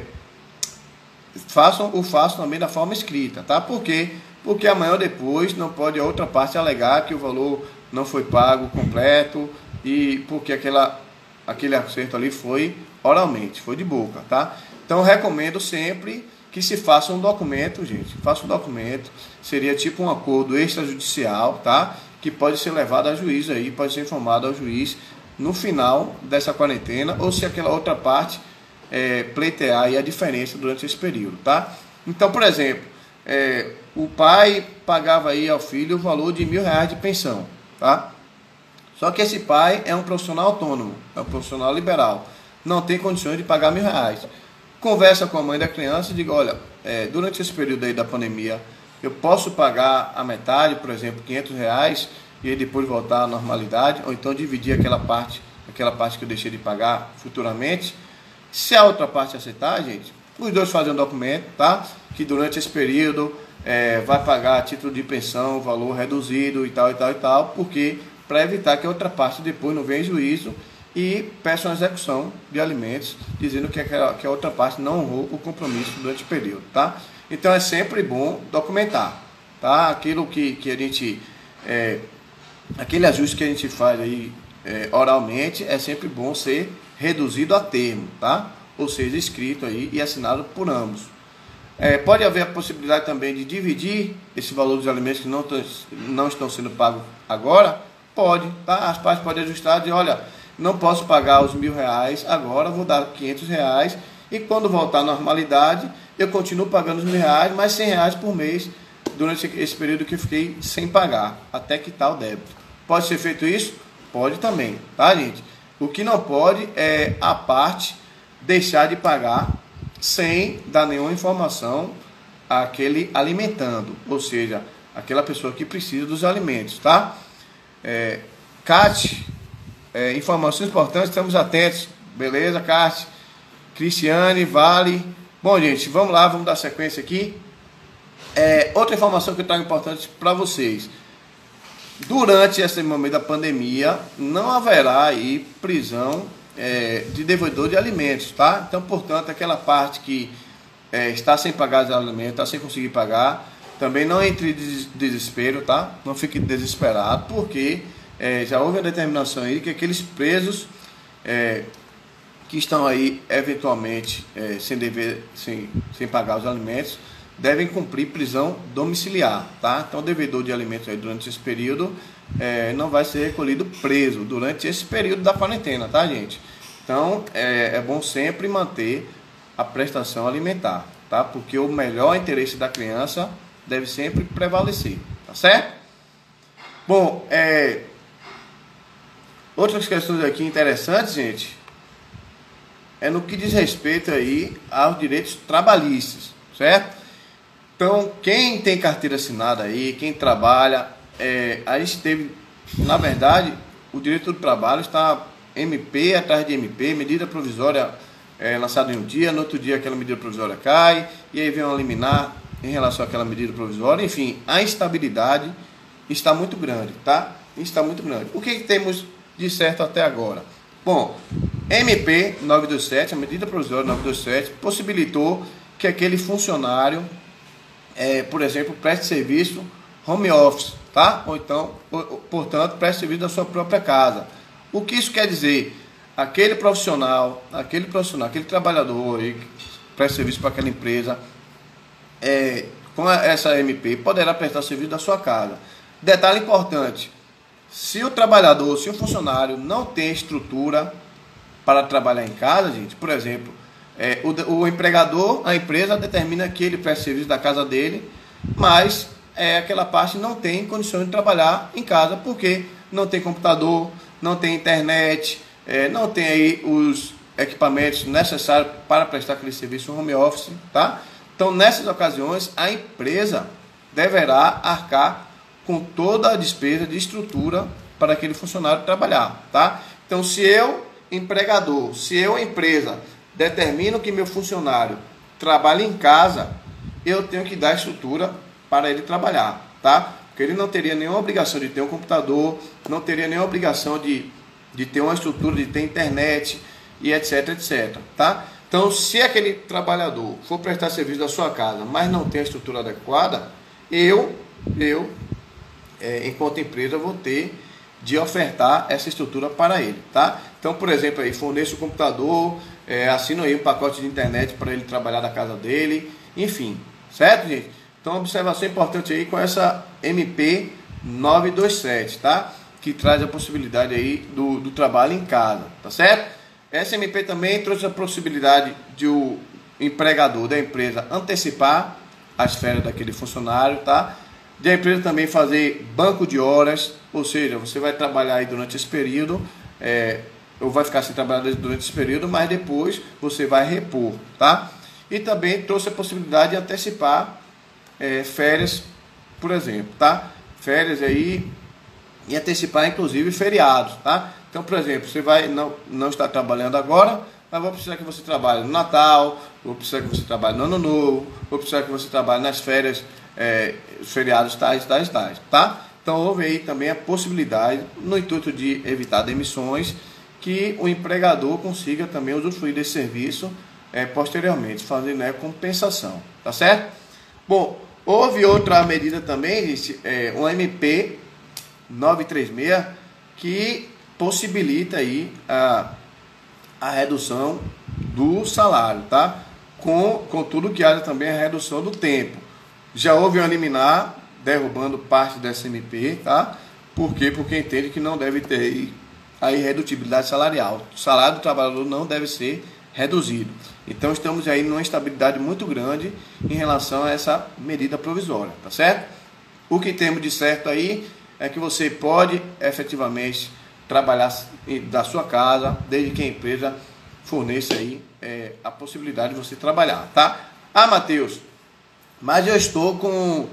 façam o façam também da forma escrita, tá? Por quê? Porque amanhã ou depois não pode a outra parte alegar que o valor não foi pago completo e porque aquela, aquele acerto ali foi oralmente, foi de boca, tá? Então recomendo sempre que se faça um documento, gente, faça um documento, seria tipo um acordo extrajudicial, tá? Que pode ser levado a juízo aí, pode ser informado ao juiz no final dessa quarentena ou se aquela outra parte é, pleitear aí a diferença durante esse período, tá? Então, por exemplo, é, o pai pagava aí ao filho o valor de mil reais de pensão, tá? Só que esse pai é um profissional autônomo, é um profissional liberal, não tem condições de pagar mil reais. Conversa com a mãe da criança e diga: olha, é, durante esse período aí da pandemia, eu posso pagar a metade, por exemplo, quinhentos reais, e depois voltar à normalidade, ou então dividir aquela parte, aquela parte que eu deixei de pagar futuramente. Se a outra parte aceitar, gente, os dois fazem um documento, tá? Que durante esse período é, vai pagar a título de pensão, valor reduzido e tal, e tal, e tal, porque para evitar que a outra parte depois não venha em juízo e peça uma execução de alimentos, dizendo que, aquela, que a outra parte não honrou o compromisso durante o período, tá? Então é sempre bom documentar, tá? Aquilo que, que a gente, é, aquele ajuste que a gente faz aí é, oralmente é sempre bom ser reduzido a termo, tá? Ou seja, escrito aí e assinado por ambos. É, pode haver a possibilidade também de dividir esse valor dos alimentos que não, não estão sendo pagos agora? Pode, tá? As partes podem ajustar e dizer: olha, não posso pagar os mil reais agora, vou dar quinhentos reais e quando voltar à normalidade eu continuo pagando os mil reais, mais cem reais por mês durante esse período que eu fiquei sem pagar, até quitar o débito. Pode ser feito isso? Pode também, tá, gente? O que não pode é a parte deixar de pagar sem dar nenhuma informação àquele alimentando, ou seja, aquela pessoa que precisa dos alimentos, tá? É, Cate, é, informações importantes, estamos atentos, beleza, Cate? Cristiane, Vale. Bom, gente, vamos lá, vamos dar sequência aqui. É, outra informação que eu trago importante para vocês: durante esse momento da pandemia, não haverá aí prisão é, de devedor de alimentos, tá? Então, portanto, aquela parte que é, está sem pagar os alimentos, está sem conseguir pagar, também não entre em desespero, tá? Não fique desesperado, porque é, já houve a determinação aí que aqueles presos é, que estão aí eventualmente é, sem, dever, sem, sem pagar os alimentos devem cumprir prisão domiciliar, tá? Então o devedor de alimentos aí durante esse período é, não vai ser recolhido preso durante esse período da quarentena, tá, gente? Então é, é bom sempre manter a prestação alimentar, tá? Porque o melhor interesse da criança deve sempre prevalecer, tá certo? Bom, é, outras questões aqui interessantes, gente, é no que diz respeito aí aos direitos trabalhistas, certo? Então, quem tem carteira assinada aí, quem trabalha, é, a gente teve, na verdade, o direito do trabalho está M P atrás de M P, medida provisória é lançado em um dia, no outro dia aquela medida provisória cai, e aí vem uma liminar em relação àquela medida provisória. Enfim, a instabilidade está muito grande, tá? Está muito grande. O que temos de certo até agora? Bom, M P novecentos e vinte e sete, a medida provisória novecentos e vinte e sete, possibilitou que aquele funcionário, é, por exemplo, preste serviço home office, tá? Ou então, portanto, preste serviço da sua própria casa. O que isso quer dizer? Aquele profissional, aquele profissional, aquele trabalhador aí, que presta serviço para aquela empresa, é, com essa M P, poderá prestar serviço da sua casa. Detalhe importante: se o trabalhador, se o funcionário não tem estrutura para trabalhar em casa, gente, por exemplo, é, o, o empregador, a empresa determina que ele preste serviço da casa dele, mas é, aquela parte não tem condições de trabalhar em casa, porque não tem computador, não tem internet, é, não tem aí os equipamentos necessários para prestar aquele serviço home office, tá? Então, nessas ocasiões, a empresa deverá arcar com toda a despesa de estrutura para aquele funcionário trabalhar, tá? Então, se eu, empregador, se eu, empresa, determino que meu funcionário trabalhe em casa, eu tenho que dar estrutura para ele trabalhar, tá? Porque ele não teria nenhuma obrigação de ter um computador, não teria nenhuma obrigação de, de ter uma estrutura, de ter internet e etc, etc, tá? Então, se aquele trabalhador for prestar serviço da sua casa, mas não tem a estrutura adequada, eu, eu, é, enquanto empresa, vou ter de ofertar essa estrutura para ele, tá? Então, por exemplo, aí, forneço o computador, é, assino aí um pacote de internet para ele trabalhar da casa dele, enfim, certo, gente? Então, observação importante aí com essa M P novecentos e vinte e sete, tá? Que traz a possibilidade aí do, do trabalho em casa, tá certo? Essa M P também trouxe a possibilidade de o empregador da empresa antecipar as férias daquele funcionário, tá? De a empresa também fazer banco de horas, ou seja, você vai trabalhar aí durante esse período, é, ou vai ficar sem trabalhar durante esse período, mas depois você vai repor, tá? E também trouxe a possibilidade de antecipar é, férias, por exemplo, tá? Férias aí e antecipar inclusive feriados, tá? Então, por exemplo, você vai não, não está trabalhando agora, mas vou precisar que você trabalhe no Natal, vou precisar que você trabalhe no Ano Novo, vou precisar que você trabalhe nas férias, é, feriados tais, tais, tais, tá? Então, houve aí também a possibilidade, no intuito de evitar demissões, que o empregador consiga também usufruir desse serviço é, posteriormente, fazendo, né, compensação, tá certo? Bom, houve outra medida também, gente, é, uma M P novecentos e trinta e seis, que possibilita aí a, a redução do salário, tá? Com, com tudo que haja também a redução do tempo. Já houve uma liminar derrubando parte dessa M P, tá? Por quê? Porque entende que não deve ter aí, aí redutibilidade salarial. O salário do trabalhador não deve ser reduzido. Então estamos aí numa instabilidade muito grande em relação a essa medida provisória, tá certo? O que temos de certo aí é que você pode efetivamente trabalhar da sua casa, desde que a empresa forneça aí é, a possibilidade de você trabalhar, tá? Ah, Matheus, mas eu estou com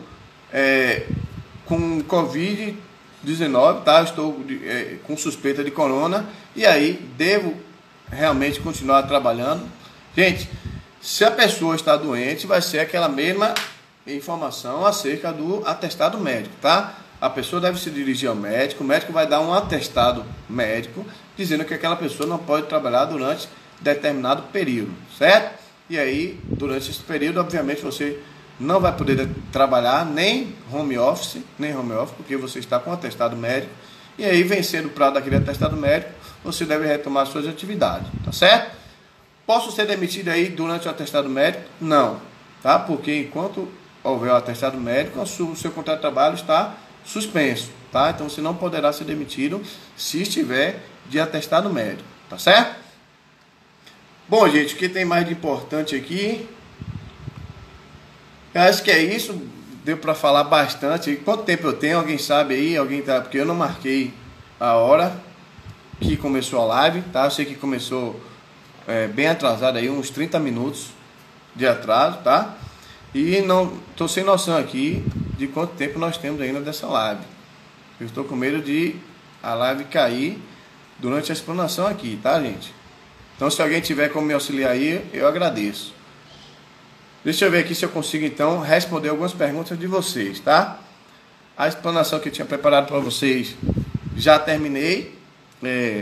é, com covid dezenove, tá? Eu estou é, com suspeita de corona e aí devo realmente continuar trabalhando. Gente, se a pessoa está doente, vai ser aquela mesma informação acerca do atestado médico, tá? A pessoa deve se dirigir ao médico, o médico vai dar um atestado médico dizendo que aquela pessoa não pode trabalhar durante determinado período, certo? E aí, durante esse período, obviamente, você não vai poder trabalhar nem home office, nem home office, porque você está com um atestado médico. E aí, vencendo o prazo daquele atestado médico, você deve retomar suas atividades, tá certo? Posso ser demitido aí durante o atestado médico? Não, tá? Porque enquanto houver o atestado médico, o seu contrato de trabalho está suspenso, tá? Então você não poderá ser demitido se estiver de atestado médico, tá certo? Bom, gente, o que tem mais de importante aqui? Eu acho que é isso, deu para falar bastante. Quanto tempo eu tenho? Alguém sabe aí? Alguém tá? Porque eu não marquei a hora que começou a live, tá? Eu sei que começou é, bem atrasado aí, uns trinta minutos de atraso, tá? E não tô sem noção aqui de quanto tempo nós temos ainda dessa live. Eu estou com medo de a live cair durante a explanação aqui, tá, gente? Então, se alguém tiver como me auxiliar aí, eu agradeço. Deixa eu ver aqui se eu consigo, então, responder algumas perguntas de vocês, tá? A explanação que eu tinha preparado para vocês, já terminei. É,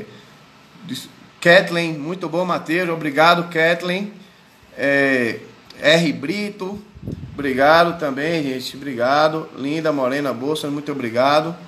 Kathleen, muito bom, Matheus. Obrigado, Kathleen. É, R. Brito, obrigado também, gente. Obrigado. Linda Morena Bolsa, muito obrigado.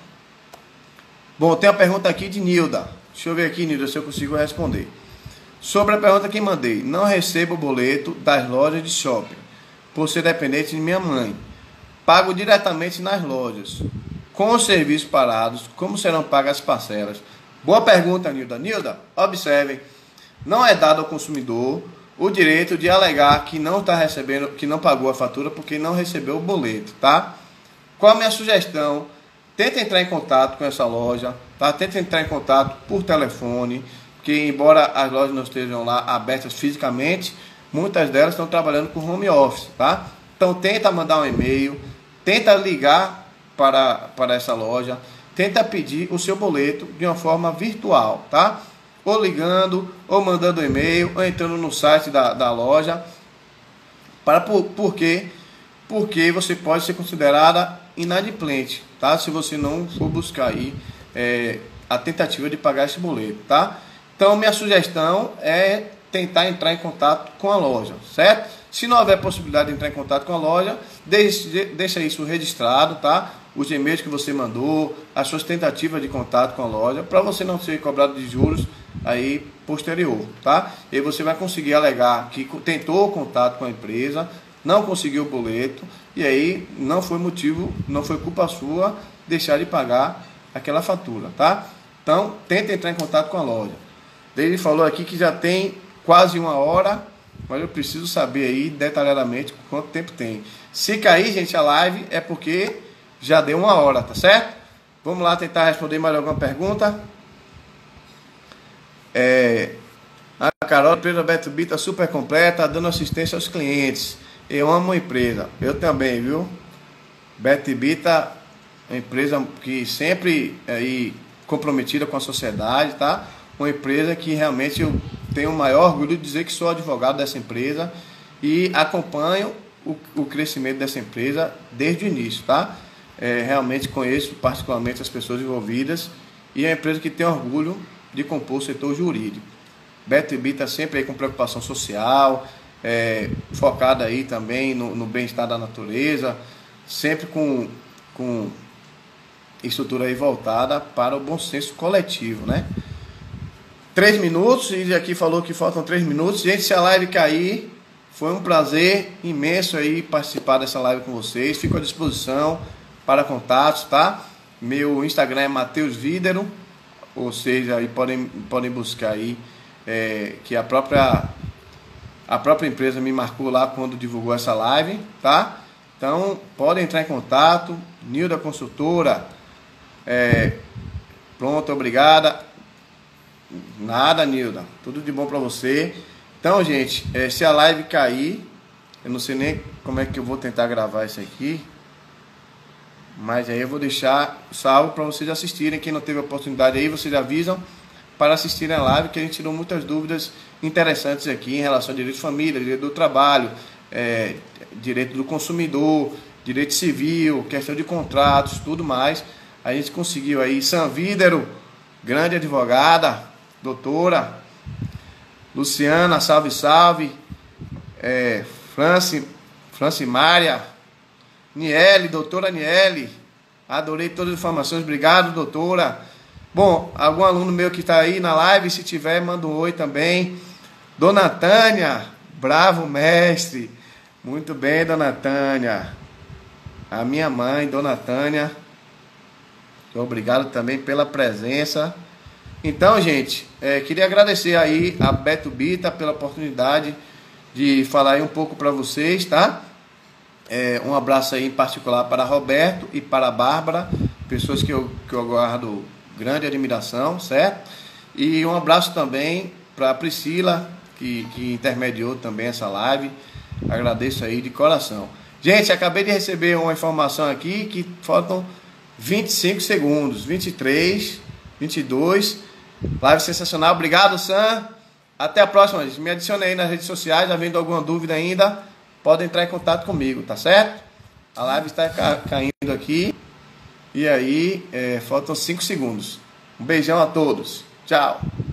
Bom, tem a pergunta aqui de Nilda. Deixa eu ver aqui, Nilda, se eu consigo responder. Sobre a pergunta que mandei. Não recebo o boleto das lojas de shopping, por ser dependente de minha mãe. Pago diretamente nas lojas. Com os serviços parados, como serão pagas as parcelas? Boa pergunta, Nilda. Nilda, observem. Não é dado ao consumidor o direito de alegar que não está recebendo, que não pagou a fatura porque não recebeu o boleto, tá? Qual a minha sugestão? Tenta entrar em contato com essa loja, tá? Tenta entrar em contato por telefone, que embora as lojas não estejam lá abertas fisicamente, muitas delas estão trabalhando com home office, tá? Então tenta mandar um e-mail, tenta ligar para, para essa loja, tenta pedir o seu boleto de uma forma virtual, tá? Ou ligando, ou mandando um e-mail, ou entrando no site da, da loja. Para, por, por quê? Porque você pode ser considerada inadimplente, tá? Se você não for buscar aí é, a tentativa de pagar esse boleto, tá? Então, minha sugestão é tentar entrar em contato com a loja, certo? Se não houver possibilidade de entrar em contato com a loja, deixe, deixa isso registrado, tá? Os e-mails que você mandou, as suas tentativas de contato com a loja, para você não ser cobrado de juros aí posterior, tá? E aí você vai conseguir alegar que tentou contato com a empresa, não conseguiu o boleto, e aí não foi motivo, não foi culpa sua deixar de pagar aquela fatura, tá? Então, tenta entrar em contato com a loja. Ele falou aqui que já tem quase uma hora, mas eu preciso saber aí detalhadamente quanto tempo tem. Se cair, gente, a live é porque já deu uma hora, tá certo? Vamos lá tentar responder mais alguma pergunta. É, a Carol, a empresa Beto B está super completa, dando assistência aos clientes. Eu amo a empresa. Eu também, viu? Beto B está uma empresa que sempre aí comprometida com a sociedade, tá? Uma empresa que realmente eu tenho o maior orgulho de dizer que sou advogado dessa empresa e acompanho o, o crescimento dessa empresa desde o início, tá? É, realmente conheço particularmente as pessoas envolvidas e é uma empresa que tem orgulho de compor o setor jurídico. Beto B está sempre aí com preocupação social, é, focada aí também no, no bem-estar da natureza, sempre com, com estrutura aí voltada para o bom senso coletivo, né? Três minutos, e aqui falou que faltam três minutos. Gente, se a live cair, foi um prazer imenso aí participar dessa live com vocês. Fico à disposição para contatos, tá? Meu Instagram é Matheus Videro, ou seja, aí podem, podem buscar aí, é, que a própria, a própria empresa me marcou lá quando divulgou essa live, tá? Então, podem entrar em contato. Nilda Consultora, é, pronto, obrigada. Nada, Nilda. Tudo de bom pra você. Então, gente, é, se a live cair, eu não sei nem como é que eu vou tentar gravar isso aqui, mas aí eu vou deixar salvo para vocês assistirem. Quem não teve a oportunidade aí, vocês avisam para assistirem a live, que a gente tirou muitas dúvidas interessantes aqui em relação ao direito de família, direito do trabalho, é, direito do consumidor, direito civil, questão de contratos, tudo mais. A gente conseguiu aí. Sam Videro, grande advogada, doutora. Luciana, salve, salve. É, Franci, Francimária, Niele, doutora Niele. Adorei todas as informações, obrigado, doutora. Bom, algum aluno meu que está aí na live, se tiver, manda um oi também. Dona Tânia, bravo mestre. Muito bem, Dona Tânia. A minha mãe, Dona Tânia. Obrigado também pela presença. Então, gente, é, queria agradecer aí a Beto Bita pela oportunidade de falar aí um pouco para vocês, tá? É, um abraço aí em particular para Roberto e para a Bárbara, pessoas que eu, que eu guardo grande admiração, certo? E um abraço também para a Priscila, que, que intermediou também essa live. Agradeço aí de coração. Gente, acabei de receber uma informação aqui que faltam vinte e cinco segundos, vinte e três, vinte e dois. Live sensacional. Obrigado, Sam. Até a próxima, gente. Me adicione aí nas redes sociais, havendo alguma dúvida ainda, pode entrar em contato comigo, tá certo? A live está ca- caindo aqui. E aí, é, faltam cinco segundos. Um beijão a todos. Tchau.